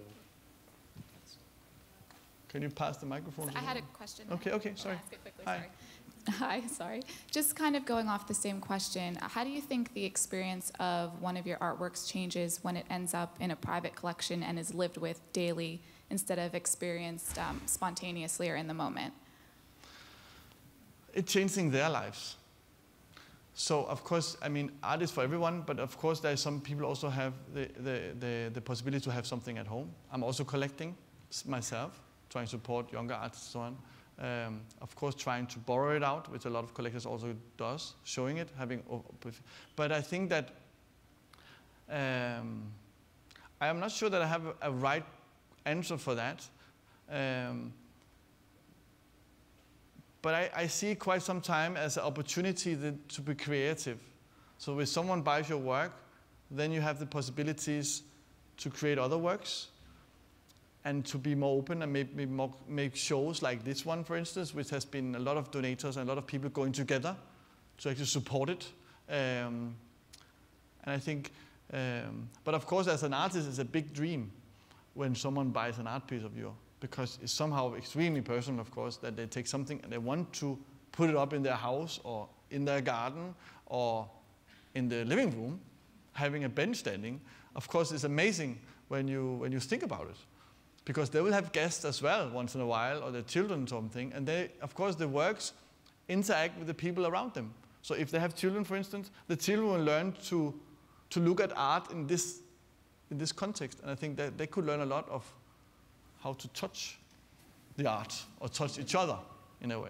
can you pass the microphone? So I had a question. Okay, okay, sorry. I'll ask it quickly, Hi. sorry. Hi, sorry. Just kind of going off the same question, how do you think the experience of one of your artworks changes when it ends up in a private collection and is lived with daily instead of experienced um, spontaneously or in the moment? It's changing their lives. So, of course, I mean, art is for everyone, but of course there are some people also have the, the, the, the possibility to have something at home. I'm also collecting myself, trying to support younger artists and so on. Um, of course, trying to borrow it out, which a lot of collectors also does, showing it, having. But I think that um, I am not sure that I have a, a right answer for that. Um, but I, I see quite some time as an opportunity that, to be creative. So if someone buys your work, then you have the possibilities to create other works, and to be more open and maybe more, make shows like this one, for instance, which has been a lot of donators and a lot of people going together to actually support it. Um, and I think, um, but of course, as an artist, it's a big dream when someone buys an art piece of yours, because it's somehow extremely personal, of course, that they take something and they want to put it up in their house or in their garden or in the living room, having a bench standing. Of course, it's amazing when you, when you think about it. Because they will have guests as well once in a while, or their children or something. And they, of course, the works interact with the people around them. So if they have children, for instance, the children will learn to, to look at art in this, in this context. And I think that they could learn a lot of how to touch the art or touch each other in a way.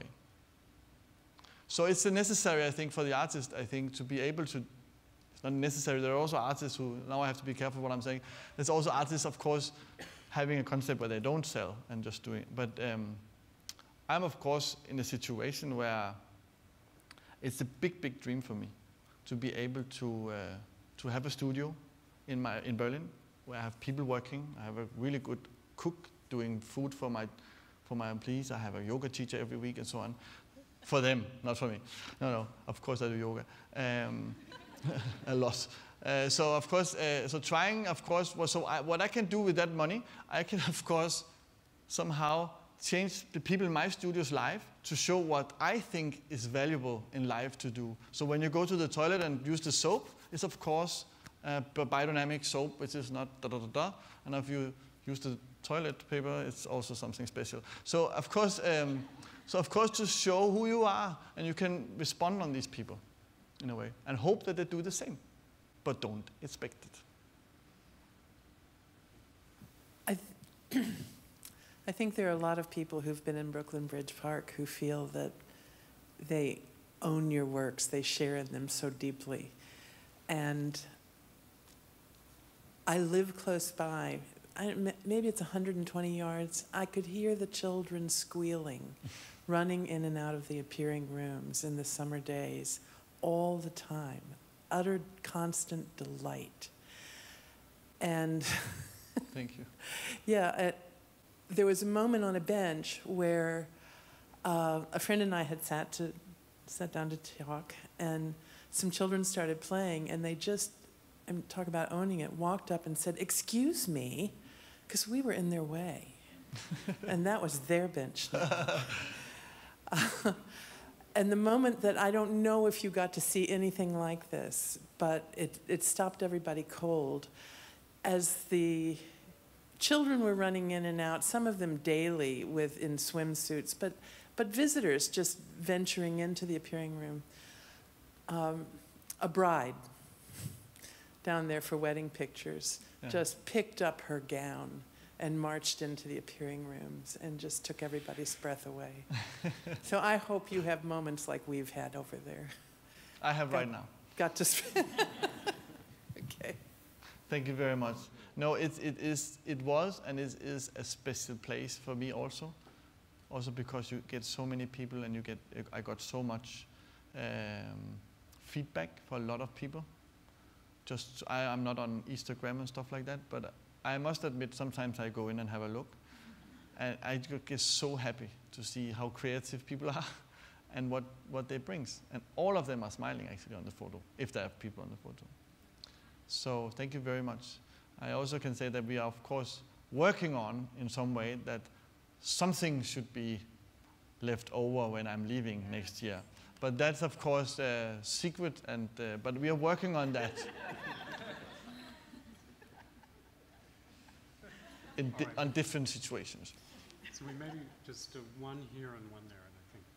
So it's necessary, I think, for the artist, I think, to be able to. It's not necessary. There are also artists who, now I have to be careful what I'm saying. There's also artists, of course, having a concept where they don't sell and just doing it. But um, I'm, of course, in a situation where it's a big, big dream for me to be able to, uh, to have a studio in, my, in Berlin where I have people working. I have a really good cook doing food for my, for my employees. I have a yoga teacher every week and so on. For them, not for me. No, no, of course I do yoga. Um, a lot. Uh, so of course, uh, so trying, of course, well, so I, what I can do with that money, I can, of course, somehow change the people in my studio's life to show what I think is valuable in life to do. So when you go to the toilet and use the soap, it's of course uh, biodynamic soap, which is not da da da da. And if you use the toilet paper, it's also something special. So of course, um, so of course, to show who you are, and you can respond on these people, in a way, and hope that they do the same. But don't expect it. I, th I think there are a lot of people who've been in Brooklyn Bridge Park who feel that they own your works, they share in them so deeply. And I live close by. I, maybe it's one hundred twenty yards. I could hear the children squealing, running in and out of the appearing rooms in the summer days all the time. Utter constant delight. And thank you. Yeah, uh, there was a moment on a bench where uh, a friend and I had sat to sat down to talk, and some children started playing, and they just, and talk about owning it, walked up and said, "Excuse me," because we were in their way, and that was their bench. uh, and the moment that, I don't know if you got to see anything like this, but it, it stopped everybody cold. As the children were running in and out, some of them daily with in swimsuits, but, but visitors just venturing into the appearing room. Um, a bride down there for wedding pictures yeah. just picked up her gown and marched into the appearing rooms and just took everybody's breath away. So I hope you have moments like we've had over there. I have got, right now. Got to spend. Okay. Thank you very much. No, it, it, is, it was and it is a special place for me also. Also because you get so many people and you get, I got so much um, feedback for a lot of people. Just, I, I'm not on Instagram and stuff like that, but I must admit sometimes I go in and have a look. And I get so happy to see how creative people are and what, what they bring. And all of them are smiling actually on the photo, if there are people on the photo. So thank you very much. I also can say that we are, of course, working on, in some way, that something should be left over when I'm leaving next year. But that's, of course, a secret, and, uh, but we are working on that. in di right. On different situations. So we maybe just uh, one here and one there,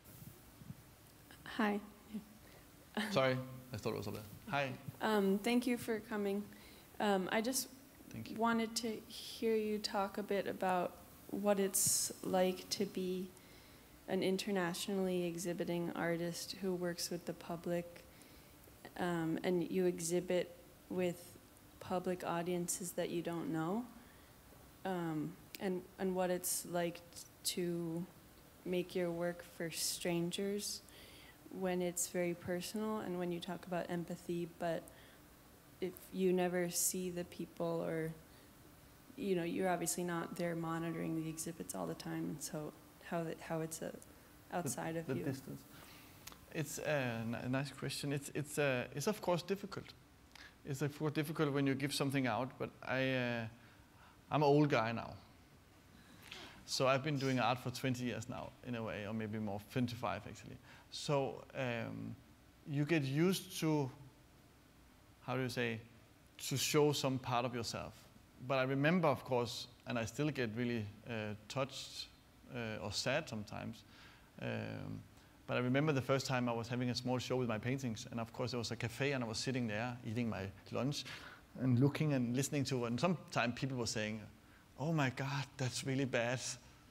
I Hi. Sorry, I thought it was over there. Hi. Um, thank you for coming. Um, I just Thank you. wanted to hear you talk a bit about what it's like to be an internationally exhibiting artist who works with the public, um, and you exhibit with public audiences that you don't know, um, and, and what it's like to make your work for strangers when it's very personal, and when you talk about empathy, but if you never see the people, or, you know, you're obviously not there monitoring the exhibits all the time, so how, that, how it's a, outside the, of the you. Distance. It's a, a nice question. It's, it's, uh, it's of course difficult. It's of course difficult when you give something out, but I, uh, I'm an old guy now. So I've been doing art for twenty years now, in a way, or maybe more, twenty-five actually. So um, you get used to, how do you say, to show some part of yourself. But I remember, of course, and I still get really uh, touched uh, or sad sometimes. Um, but I remember the first time I was having a small show with my paintings, and of course there was a cafe, and I was sitting there eating my lunch and looking and listening to it. And sometimes people were saying, "Oh my God, that's really bad."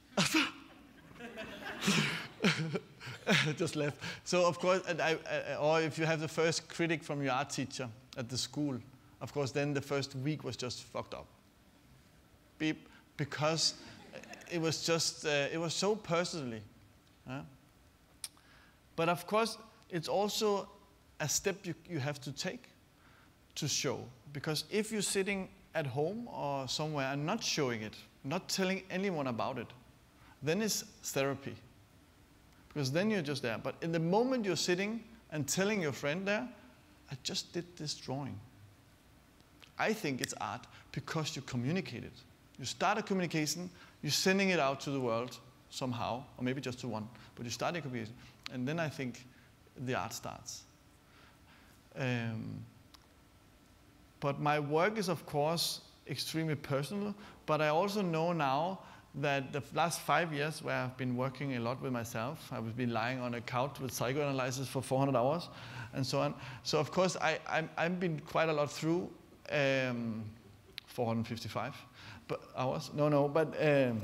Just left. So of course, and I, uh, or if you have the first critic from your art teacher at the school, of course, then the first week was just fucked up. Beep, because it was just, uh, it was so personally. Huh? But of course, it's also a step you, you have to take to show. Because if you're sitting at home or somewhere and not showing it, not telling anyone about it, then it's therapy. Because then you're just there. But in the moment you're sitting and telling your friend there, I just did this drawing. I think it's art because you communicate it. You start a communication, you're sending it out to the world somehow, or maybe just to one, but you start a communication. And then I think the art starts. Um, but my work is, of course, extremely personal, but I also know now that the last five years where I've been working a lot with myself, I've been lying on a couch with psychoanalysis for four hundred hours and so on. So of course, I, I'm, I've been quite a lot through um, four hundred fifty-five but hours. No, no, but, um,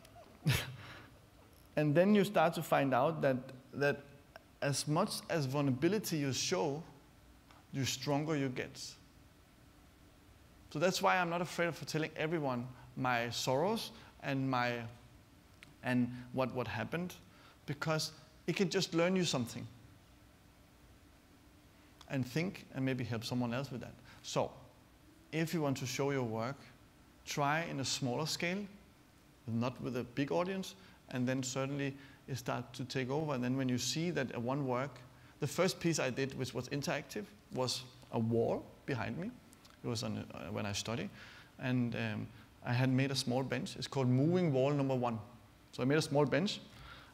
and then you start to find out that, that as much as vulnerability you show, the stronger you get. So that's why I'm not afraid of telling everyone my sorrows and my and what what happened, because it can just learn you something and think and maybe help someone else with that. So if you want to show your work, try in a smaller scale, not with a big audience, and then certainly it start to take over. And then when you see that one work, the first piece I did, which was interactive, was a wall behind me. It was on, uh, when I studied, and um, I had made a small bench. It's called moving wall number one. So I made a small bench,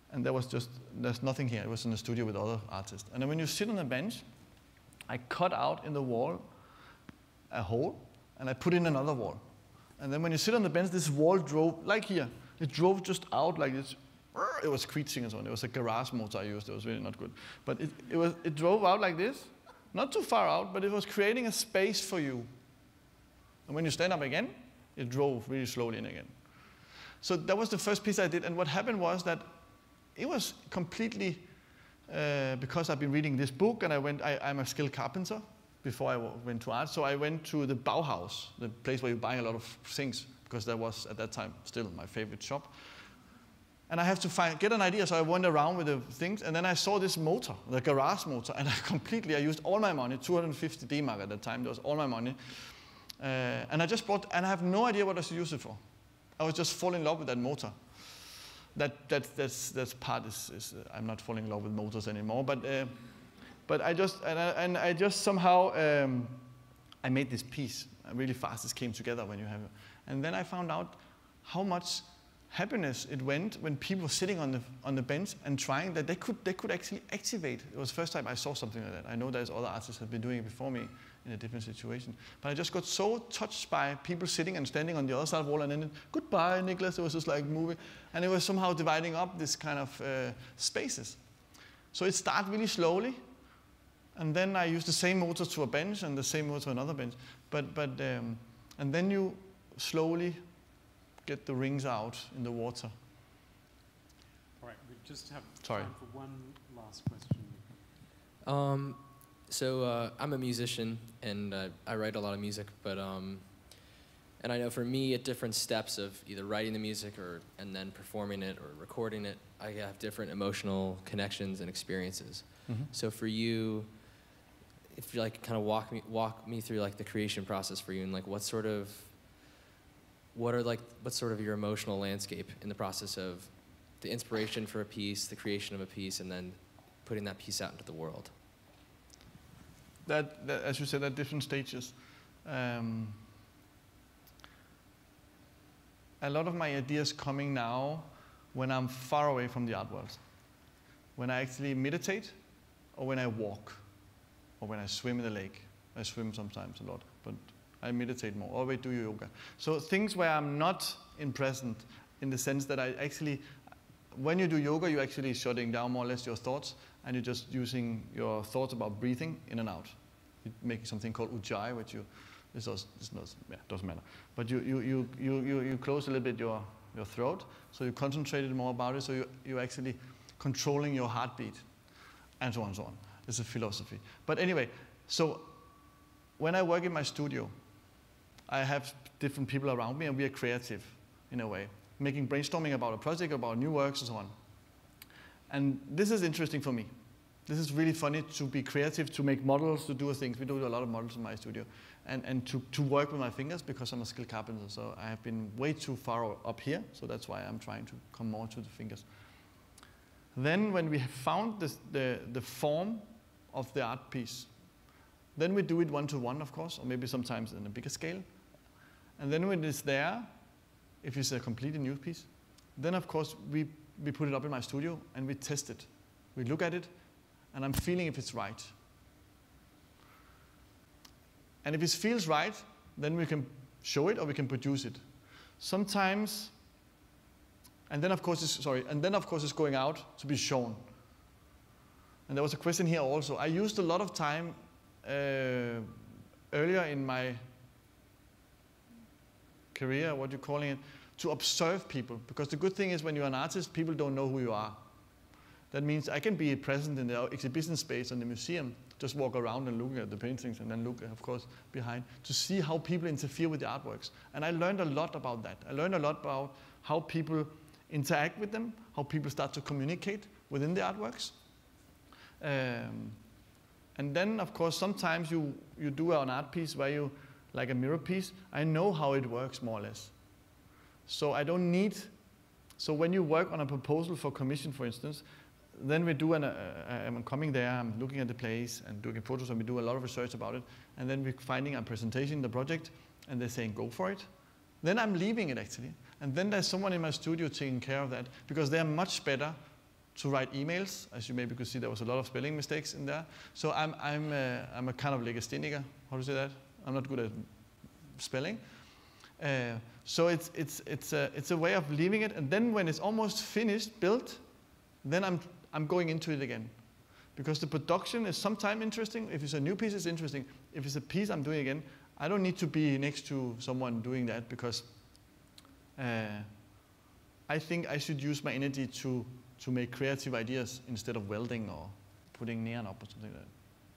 and there was just, there's nothing here. It was in the studio with other artists. And then when you sit on a bench, I cut out in the wall a hole, and I put in another wall. And then when you sit on the bench, this wall drove, like here, it drove just out like this. It was screeching and so on. It was a garage motor I used. It was really not good. But it, it, was, it drove out like this, not too far out, but it was creating a space for you. And when you stand up again, it drove really slowly in again. So that was the first piece I did. And what happened was that it was completely, uh, because I've been reading this book, and I went, I, I'm a skilled carpenter before I went to art. So I went to the Bauhaus, the place where you buy a lot of things, because that was, at that time, still my favorite shop. And I have to find, get an idea, so I went around with the things, and then I saw this motor, the garage motor, and I completely, I used all my money, two hundred fifty D mark at that time, that was all my money. Uh, and I just bought, and I have no idea what I should use it for. I was just falling in love with that motor. That, that, that's, that's part is, is uh, I'm not falling in love with motors anymore, but, uh, but I just, and I, and I just somehow, um, I made this piece really fast. This came together when you have it. And then I found out how much happiness it went when people were sitting on the, on the bench and trying that they could, they could actually activate. It was the first time I saw something like that. I know there's other artists who have been doing it before me in a different situation. But I just got so touched by people sitting and standing on the other side of the wall, and then, goodbye, Nicholas. It was just like moving. And it was somehow dividing up this kind of uh, spaces. So it started really slowly. And then I used the same motor to a bench and the same motor to another bench. But, but, um, and then you slowly get the rings out in the water. All right, we just have Sorry. time for one last question. Um, so uh, I'm a musician, and uh, I write a lot of music, but um, and I know for me at different steps of either writing the music or and then performing it or recording it, I have different emotional connections and experiences. Mm-hmm. So for you, if you like kind of walk me walk me through like the creation process for you, and like what sort of what are like what's sort of your emotional landscape in the process of the inspiration for a piece, the creation of a piece, and then putting that piece out into the world? That, that as you said, at different stages. Um, a lot of my ideas coming now when I'm far away from the art world. When I actually meditate, or when I walk, or when I swim in the lake. I swim sometimes a lot, but I meditate more, or I do yoga. So things where I'm not in present, in the sense that I actually, when you do yoga, you're actually shutting down more or less your thoughts, and you're just using your thoughts about breathing in and out. You're making something called ujjayi, which you, this does, this does, yeah, doesn't matter. But you, you, you, you, you, you close a little bit your, your throat, so you concentrated more about it, so you, you're actually controlling your heartbeat, and so on and so on. It's a philosophy. But anyway, so when I work in my studio, I have different people around me, and we are creative in a way, making brainstorming about a project, about new works, and so on. And this is interesting for me. This is really funny to be creative, to make models, to do things. We do a lot of models in my studio. And, and to, to work with my fingers, because I'm a skilled carpenter. So I have been way too far up here, so that's why I'm trying to come more to the fingers. Then when we have found this, the, the form of the art piece, then we do it one-to-one, of course, or maybe sometimes in a bigger scale. And then when it's there, if it's a completely new piece, then of course we, we put it up in my studio and we test it. We look at it, and I'm feeling if it's right. And if it feels right, then we can show it or we can produce it. Sometimes, and then of course it's, sorry, and then of course it's going out to be shown. And there was a question here also. I used a lot of time uh, earlier in my career, what you're calling it, to observe people. Because the good thing is when you're an artist, people don't know who you are. That means I can be present in the exhibition space in the museum, just walk around and look at the paintings, and then look, of course, behind, to see how people interfere with the artworks. And I learned a lot about that. I learned a lot about how people interact with them, how people start to communicate within the artworks. Um, and then, of course, sometimes you, you do an art piece where you, like a mirror piece, I know how it works more or less. So I don't need, so when you work on a proposal for commission, for instance, then we do an, uh, I'm coming there, I'm looking at the place and doing photos, and we do a lot of research about it, and then we're finding a presentation in the project, and they're saying, go for it. Then I'm leaving it actually, and then there's someone in my studio taking care of that, because they're much better to write emails. As you maybe could see, there was a lot of spelling mistakes in there. So I'm, I'm, uh, I'm a kind of legastheniker. How do you say that? I'm not good at spelling. Uh, so it's, it's, it's, a, it's a way of leaving it. And then when it's almost finished, built, then I'm, I'm going into it again. Because the production is sometimes interesting. If it's a new piece, it's interesting. If it's a piece I'm doing again, I don't need to be next to someone doing that because uh, I think I should use my energy to, to make creative ideas instead of welding or putting neon up or something like that.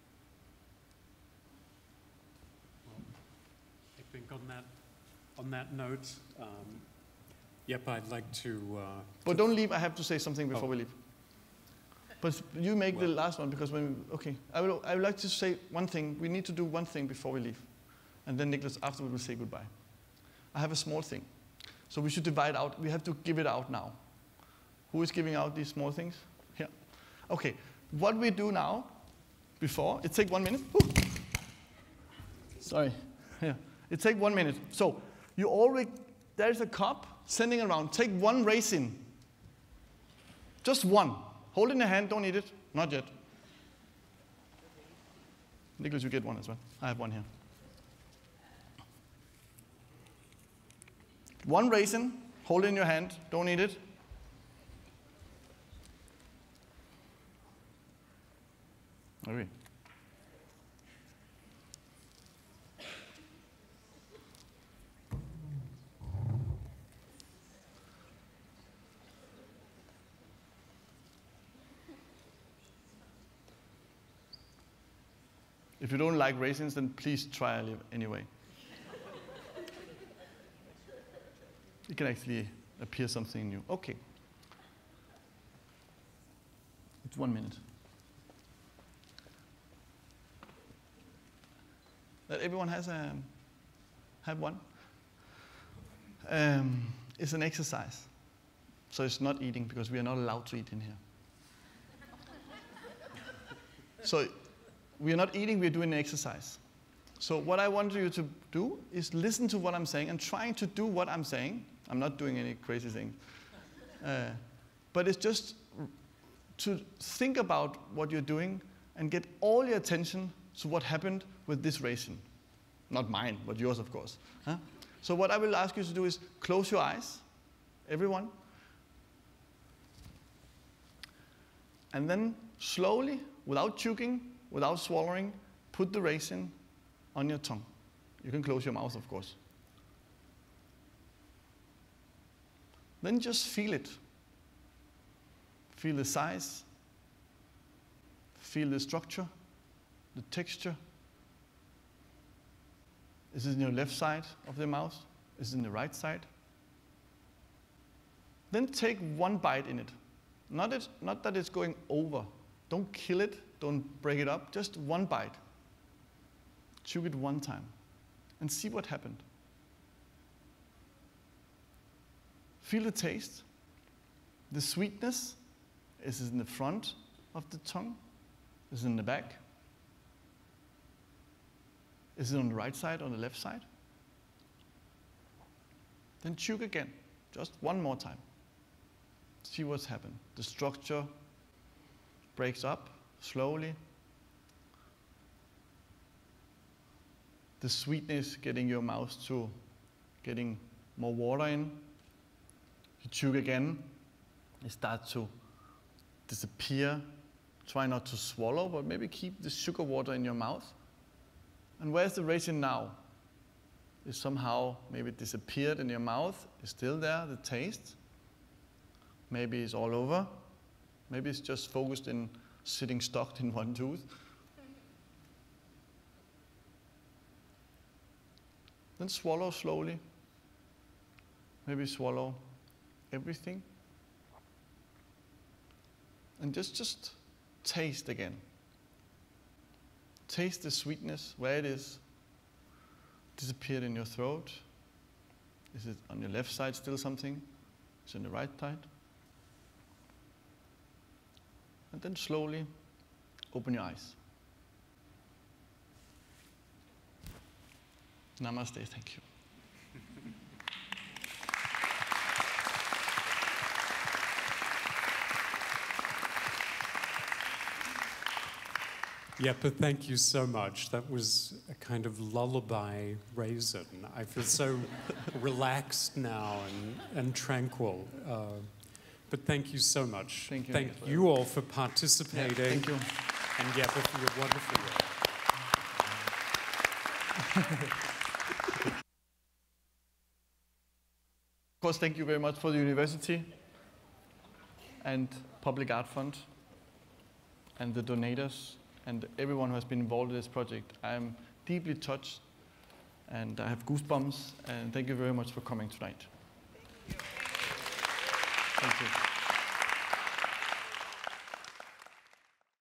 Well, I think on that, on that note, um, Jeppe, I'd like to... Uh, but to don't leave, I have to say something before oh. we leave. But you make well, the last one because when, we, okay. I, will, I would like to say one thing. We need to do one thing before we leave. And then Nicholas, afterward, will say goodbye. I have a small thing. So we should divide out. We have to give it out now. Who is giving out these small things? Here. Okay. What we do now, before, it takes one minute. Ooh. Sorry. Here. It takes one minute. So you already, there's a cup sending around. Take one raisin. Just one. Hold it in your hand. Don't eat it. Not yet. Nicholas, you get one as well. I have one here. One raisin, hold it in your hand, don't eat it. Okay. If you don't like raisins, then please try it anyway. It can actually appear something new. Okay. It's one minute. That everyone has a, have one. Um, it's an exercise. So it's not eating because we are not allowed to eat in here. So we are not eating, we are doing an exercise. So what I want you to do is listen to what I'm saying and trying to do what I'm saying. I'm not doing any crazy thing. Uh, but it's just to think about what you're doing and get all your attention to what happened with this raisin. Not mine, but yours, of course. Huh? So what I will ask you to do is close your eyes, everyone. And then slowly, without choking, without swallowing, put the raisin on your tongue. You can close your mouth, of course. Then just feel it. Feel the size. Feel the structure, the texture. Is it in your left side of the mouth? Is it in the right side? Then take one bite in it. Not, it, not that it's going over. Don't kill it. Don't break it up. Just one bite. Chew it one time and see what happened. Feel the taste. The sweetness. Is it in the front of the tongue? Is it in the back? Is it on the right side or the left side? Then chew again, just one more time. See what's happened. The structure breaks up slowly. The sweetness getting your mouth to getting more water in. You chew again, it starts to disappear. Try not to swallow, but maybe keep the sugar water in your mouth. And where's the raisin now? It somehow maybe disappeared in your mouth. It's still there, the taste. Maybe it's all over. Maybe it's just focused in sitting stuck in one tooth. Then swallow slowly. Maybe swallow everything. And just, just taste again. Taste the sweetness, where it is. Disappeared in your throat. Is it on your left side still something? Is it on the right side? And then slowly open your eyes. Namaste, thank you. Jeppe, thank you so much. That was a kind of lullaby raisin. I feel so relaxed now and, and tranquil. Uh, but thank you so much. Thank you. Thank you all for participating. Yeah, thank you. And Jeppe for your wonderful work. Of course, thank you very much for the university and Public Art Fund and the donators and everyone who has been involved in this project. I am deeply touched and I have goosebumps, and thank you very much for coming tonight. Thank you. Thank you.